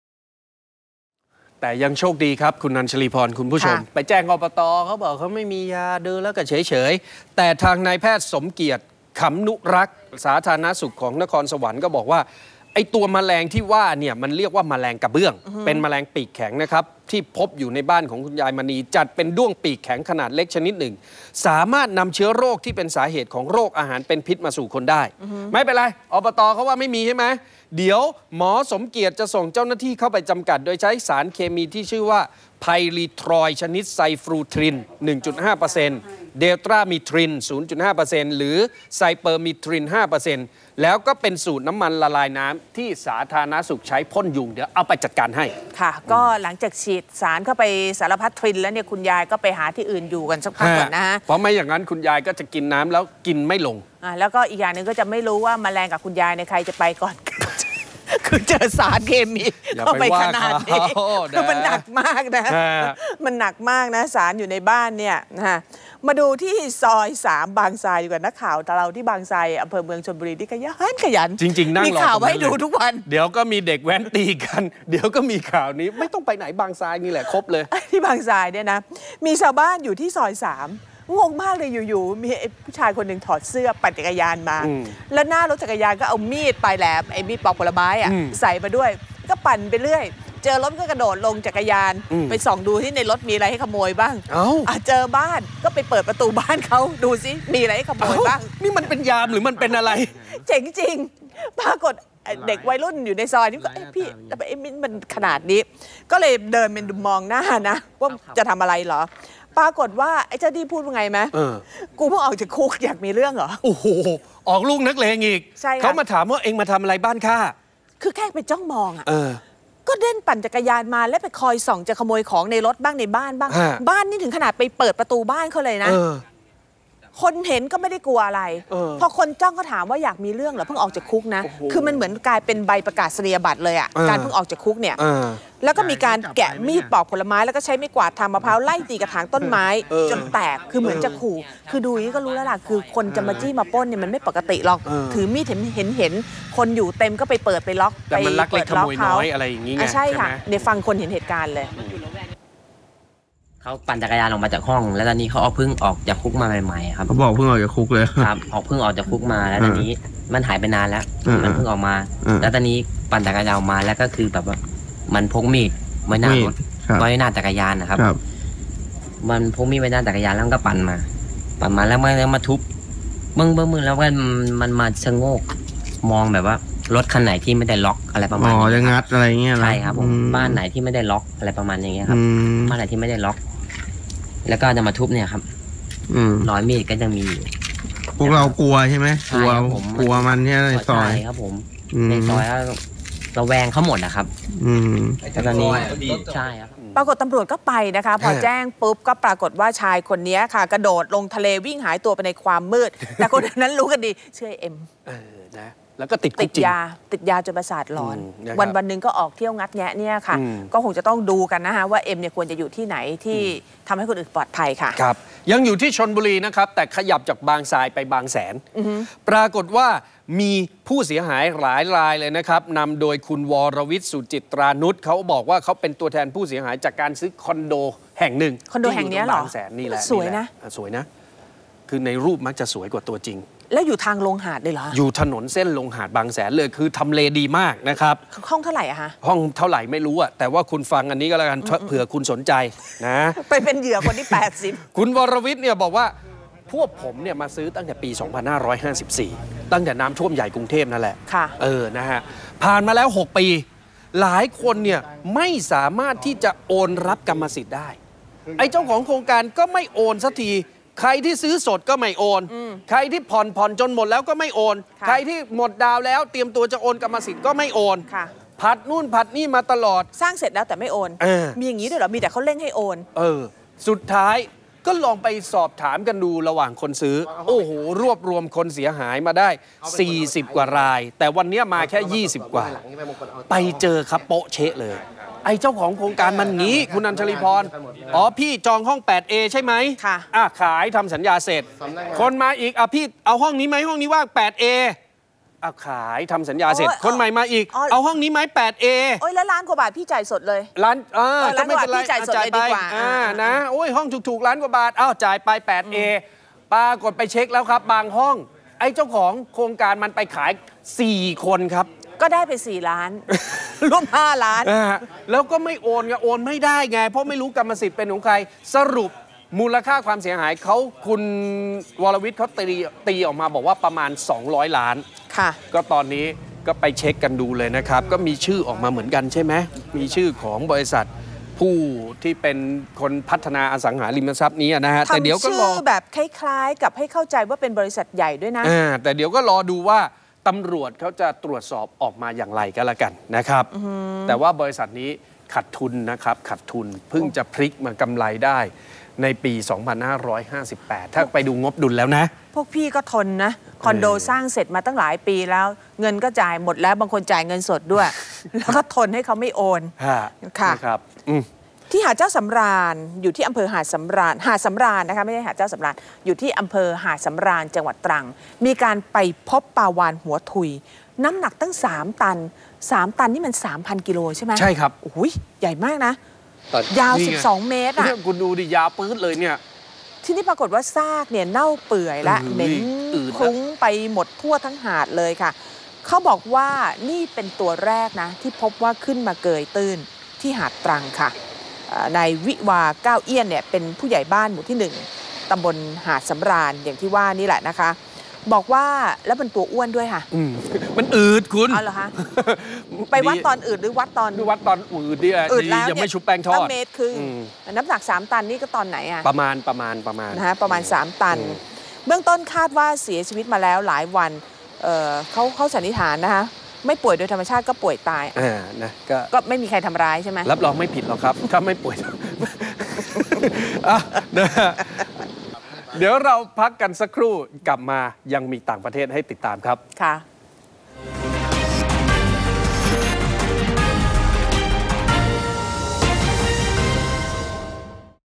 แต่ยังโชคดีครับคุณนันชลีพรคุณผู้ชมไปแจ้งอบตเขาบอกเขาไม่มียาเดินแล้วก็เฉยแต่ทางนายแพทย์สมเกียรติขำนุรักษ์สาธารณสุขของนครสวรรค์ก็บอกว่าไอตัวแมลงที่ว่าเนี่ยมันเรียกว่าแมลงกระเบื้องเป็นแมลงปีกแข็งนะครับที่พบอยู่ในบ้านของคุณยายมณีจัดเป็นด้วงปีกแข็งขนาดเล็กชนิดหนึ่งสามารถนำเชื้อโรคที่เป็นสาเหตุของโรคอาหารเป็นพิษมาสู่คนได้ไม่เป็นไรอบตเขาว่าไม่มีใช่ไหมเดี๋ยวหมอสมเกียรติจะส่งเจ้าหน้าที่เข้าไปจำกัดโดยใช้สารเคมีที่ชื่อว่าไพลีทรอยชนิดไซฟรูทริน 1.5%เดลตรามิทริน 0.5% หรือไซเปอร์มิทริน 5%แล้วก็เป็นสูตรน้ำมันละลายน้ำที่สาธารณสุขใช้พ่นยุงเดี๋ยวเอาไปจัดการให้ค่ะก็หลังจากฉีดสารเข้าไปสารพัดทรินแล้วเนี่ยคุณยายก็ไปหาที่อื่นอยู่กันสักพักก่อนนะฮะเพราะไม่อย่างนั้นคุณยายก็จะกินน้ำแล้วกินไม่ลงแล้วก็อีกอย่างหนึ่งก็จะไม่รู้ว่าแมลงกับคุณยายในใครจะไปก่อนคือเจอสารเคมีเข้าไปขนาดนี้คือมันหนักมากนะมันหนักมากนะสารอยู่ในบ้านเนี่ยนะมาดูที่ซอย3บางทรายดีกว่านักข่าวเราที่บางทรายอำเภอเมืองชลบุรีที่ขยันจริงๆนั่งรอมีข่าวให้ดูทุกวันเดี๋ยวก็มีเด็กแว้นตีกันเดี๋ยวก็มีข่าวนี้ไม่ต้องไปไหนบางทรายนี่แหละครบเลยที่บางทรายเนี่ยนะมีชาวบ้านอยู่ที่ซอย3งงมากเลยอยู่ๆมีผู้ชายคนหนึ่งถอดเสื้อปั่นจักรยานมาแล้วหน้ารถจักรยานก็เอามีดปลายแหลมไอ้มีดปอกผลไม้อ่ะใส่มาด้วยก็ปั่นไปเรื่อยเจอรถก็กระโดดลงจักรยานไปส่องดูที่ในรถมีอะไรให้ขโมยบ้างเจอบ้านก็ไปเปิดประตูบ้านเขาดูซิมีอะไรให้ขโมยบ้างนี่มันเป็นยามหรือมันเป็นอะไรเจ๋งจริงปรากฏเด็กวัยรุ่นอยู่ในซอยนี่ก็พี่แต่ไอ้มิ้นมันขนาดนี้ก็เลยเดินเป็นมองหน้านะว่าจะทำอะไรเหรอปรากฏว่าไอ้เจ้าดีพูดว่าไงไหมกูเพิ่งออกจากคุกอยากมีเรื่องเหรอโอ้โหออกลูกนักเลงอีกเขามาถามว่าเองมาทำอะไรบ้านข้าคือแค่ไปจ้องมองอ่ะก็เดินปั่นจักรยานมาแล้วไปคอยส่องจะขโมยของในรถบ้างในบ้านบ้างบ้านนี่ถึงขนาดไปเปิดประตูบ้านเขาเลยนะคนเห็นก็ไม่ได้กลัวอะไรพอคนจ้องก็ถามว่าอยากมีเรื่องเหรอเพิ่งออกจากคุกนะคือมันเหมือนกลายเป็นใบประกาศนียบัตรเลยอ่ะการเพิ่งออกจากคุกเนี่ยแล้วก็มีการแกะมีดปอกผลไม้แล้วก็ใช้ไม้กวาดทำมะพร้าวไล่ตีกระถางต้นไม้จนแตกคือเหมือนจะขู่คือดูนี้ก็รู้แล้วล่ะคือคนจะมาจี้มาปล้นเนี่ยมันไม่ปกติหรอกถือมีดเห็นคนอยู่เต็มก็ไปเปิดไปล็อกไปเปิดล็อกเขาอะไรอย่างงี้ไงใช่ค่ะเดี๋ยวฟังคนเห็นเหตุการณ์เลยเขาปั่นจักรยานออกมาจากห้องแล้วตอนนี้เขาเพิ่งออกจากคุกมาใหม่ๆครับเขาบอกเพิ่งออกจากคุกเลยครับเพิ่งออกจากคุกมาแล้วตอนนี้มันหายไปนานแล้วมันเพิ่งออกมาแล้วตอนนี้ปั่นจักรยานออกมาแล้วก็คือแบบว่ามันพกมีดไว้หน้ารถไว้หน้าจักรยานนะครับมันพกมีดไว้หน้าจักรยานแล้วก็ปั่นมาแล้วมันมาทุบมึงแล้วมันมาชะโงกมองแบบว่ารถคันไหนที่ไม่ได้ล็อกอะไรประมาณนี้จะงัดอะไรเงี้ยใช่ครับผมบ้านไหนที่ไม่ได้ล็อกอะไรประมาณอย่างเงี้ยครับบ้านไหนที่ไม่ได้ล็อกแล้วก็จะมาทุบเนี่ยครับรอยมีดก็จะมีพวกเรากลัวใช่ไหมกลัวมันเนี่ยในซอยครับผมในซอยระแวงเขาหมดนะครับแต่ตอนนี้ใช่ครับปรากฏตำรวจก็ไปนะคะพอแจ้งปุ๊บก็ปรากฏว่าชายคนนี้ค่ะกระโดดลงทะเลวิ่งหายตัวไปในความมืดแต่คนนั้นรู้กันดีเชื่อเอ็มนะแล้วก็ติดยาจนประสาทหลอนนะครับวันหนึ่งก็ออกเที่ยวงัดแงะเนี่ยค่ะก็คงจะต้องดูกันนะคะว่าเอ็มเนี่ยควรจะอยู่ที่ไหนที่ทำให้คนอื่นปลอดภัยค่ะครับยังอยู่ที่ชลบุรีนะครับแต่ขยับจากบางทรายไปบางแสนปรากฏว่ามีผู้เสียหายหลายรายเลยนะครับนำโดยคุณวรวิทย์สุจิตรานุชเขาบอกว่าเขาเป็นตัวแทนผู้เสียหายจากการซื้อคอนโดแห่งหนึ่งคอนโดแห่งนี้เหรอบางแสนนี่แหละสวยนะสวยนะคือในรูปมักจะสวยกว่าตัวจริงแล้วอยู่ทางลงหาดเลยเหรออยู่ถนนเส้นลงหาดบางแสนเลยคือทำเลดีมากนะครับห้องเท่าไหร่อะฮะห้องเท่าไหร่ไม่รู้อะแต่ว่าคุณฟังอันนี้ก็แล้วกันเผื่อคุณสนใจนะไปเป็นเหยื่อคนที่80 คุณวรวิทย์เนี่ยบอกว่าพวกผมเนี่ยมาซื้อตั้งแต่ปี 2554 ตั้งแต่น้ำท่วมใหญ่กรุงเทพนั่นแหละค่ะนะฮะผ่านมาแล้ว6 ปีหลายคนเนี่ยไม่สามารถที่จะโอนรับกรรมสิทธิ์ได้ไอ้เจ้าของโครงการก็ไม่โอนสักทีใครที่ซื้อสดก็ไม่โอนใครที่ผ่อนจนหมดแล้วก็ไม่โอนใครที่หมดดาวแล้วเตรียมตัวจะโอนกรรมสิทธิ์ก็ไม่โอนผัดนู่นผัดนี่มาตลอดสร้างเสร็จแล้วแต่ไม่โอนมีอย่างนี้ด้วยเหรอมีแต่เขาเร่งให้โอนสุดท้ายก็ลองไปสอบถามกันดูระหว่างคนซื้อโอ้โหรวบรวมคนเสียหายมาได้40 กว่ารายแต่วันนี้มาแค่20 กว่าไปเจอครับโป๊ะเชะเลยไอ้เจ้าของโครงการมันงี้คุณอัญชลีพรพี่จองห้อง 8A ใช่ไหมค่ะขายทำสัญญาเสร็จคนมาอีกพี่เอาห้องนี้ไหมห้องนี้ว่าง 8A ขายทำสัญญาเสร็จคนใหม่มาอีกเอาห้องนี้ไหม 8A โอ้ยแล้วล้านกว่าบาทพี่จ่ายสดเลยล้านก็ไม่เป็นไรจ่ายสดเลยดีกว่านะโอ้ยห้องถูกๆล้านกว่าบาทจ่ายไป 8A ปรากฏไปเช็คแล้วครับบางห้องไอ้เจ้าของโครงการมันไปขาย4 คนครับก็ได้ไป4 ล้านรวม5 ล้านแล้วก็ไม่โอนไงโอนไม่ได้ไงเพราะไม่รู้กรรมสิทธิ์เป็นของใครสรุปมูลค่าความเสียหายเขาคุณวรวิทย์เขาตีออกมาบอกว่าประมาณ200 ล้านค่ะก็ตอนนี้ก็ไปเช็คกันดูเลยนะครับก็มีชื่อออกมาเหมือนกันใช่ไหมมีชื่อของบริษัทผู้ที่เป็นคนพัฒนาอสังหาริมทรัพย์นี้นะฮะแต่เดี๋ยวก็รอแบบคล้ายๆกับให้เข้าใจว่าเป็นบริษัทใหญ่ด้วยนะแต่เดี๋ยวก็รอดูว่าตำรวจเขาจะตรวจสอบออกมาอย่างไรก็แล้วกันนะครับแต่ว่าบริษัทนี้ขาดทุนนะครับขาดทุนเพิ่งจะพลิกมากำไรได้ในปี 2558 ถ้าไปดูงบดุลแล้วนะพวกพี่ก็ทนนะคอนโดสร้างเสร็จมาตั้งหลายปีแล้วเงินก็จ่ายหมดแล้วบางคนจ่ายเงินสดด้วย แล้วก็ทนให้เขาไม่โอนค่ะครับที่หาดเจ้าสำราญอยู่ที่อำเภอหาดสำราญนะคะไม่ใช่หาดเจ้าสำราญอยู่ที่อำเภอหาดสำราญจังหวัดตรังมีการไปพบปลาวาฬหัวถุยน้ำหนักตั้ง3 ตัน3 ตันนี่มัน 3,000 กิโลใช่ไหมใช่ครับโอ้ยใหญ่มากนะยาว12 เมตรคุณดูดิยาวปื๊ดเลยเนี่ยที่นี่ปรากฏว่าซากเนี่ยเน่าเปื่อยและเหม็นคลุ้งไปหมดทั่วทั้งหาดเลยค่ะเขาบอกว่านี่เป็นตัวแรกนะที่พบว่าขึ้นมาเกยตื้นที่หาดตรังค่ะนายวิวาก้าวเอี้ยนเนี่ยเป็นผู้ใหญ่บ้านหมู่ที่1ตำบลหาดสำราญอย่างที่ว่านี่แหละนะคะบอกว่าแล้วมันตัวอ้วนด้วยค่ะมันอืดคุณเอาเหรอคะไปวัดตอนอืดหรือวัดตอนอืดเนี่ยยังไม่ชุบแป้งทอดเมตรครึ่งน้ำหนัก3 ตันนี่ก็ตอนไหนอะประมาณนะคะประมาณ3 ตันเบื้องต้นคาดว่าเสียชีวิตมาแล้วหลายวันเขาสันนิษฐานนะคะไม่ป่วยโดยธรรมชาติก็ป่วยตายนะก็ไม่มีใครทำร้ายใช่ไหมรับรองไม่ผิดหรอกครับถ้าไม่ป่วยเดี๋ยวเราพักกันสักครู่กลับมายังมีต่างประเทศให้ติดตามครับค่ะ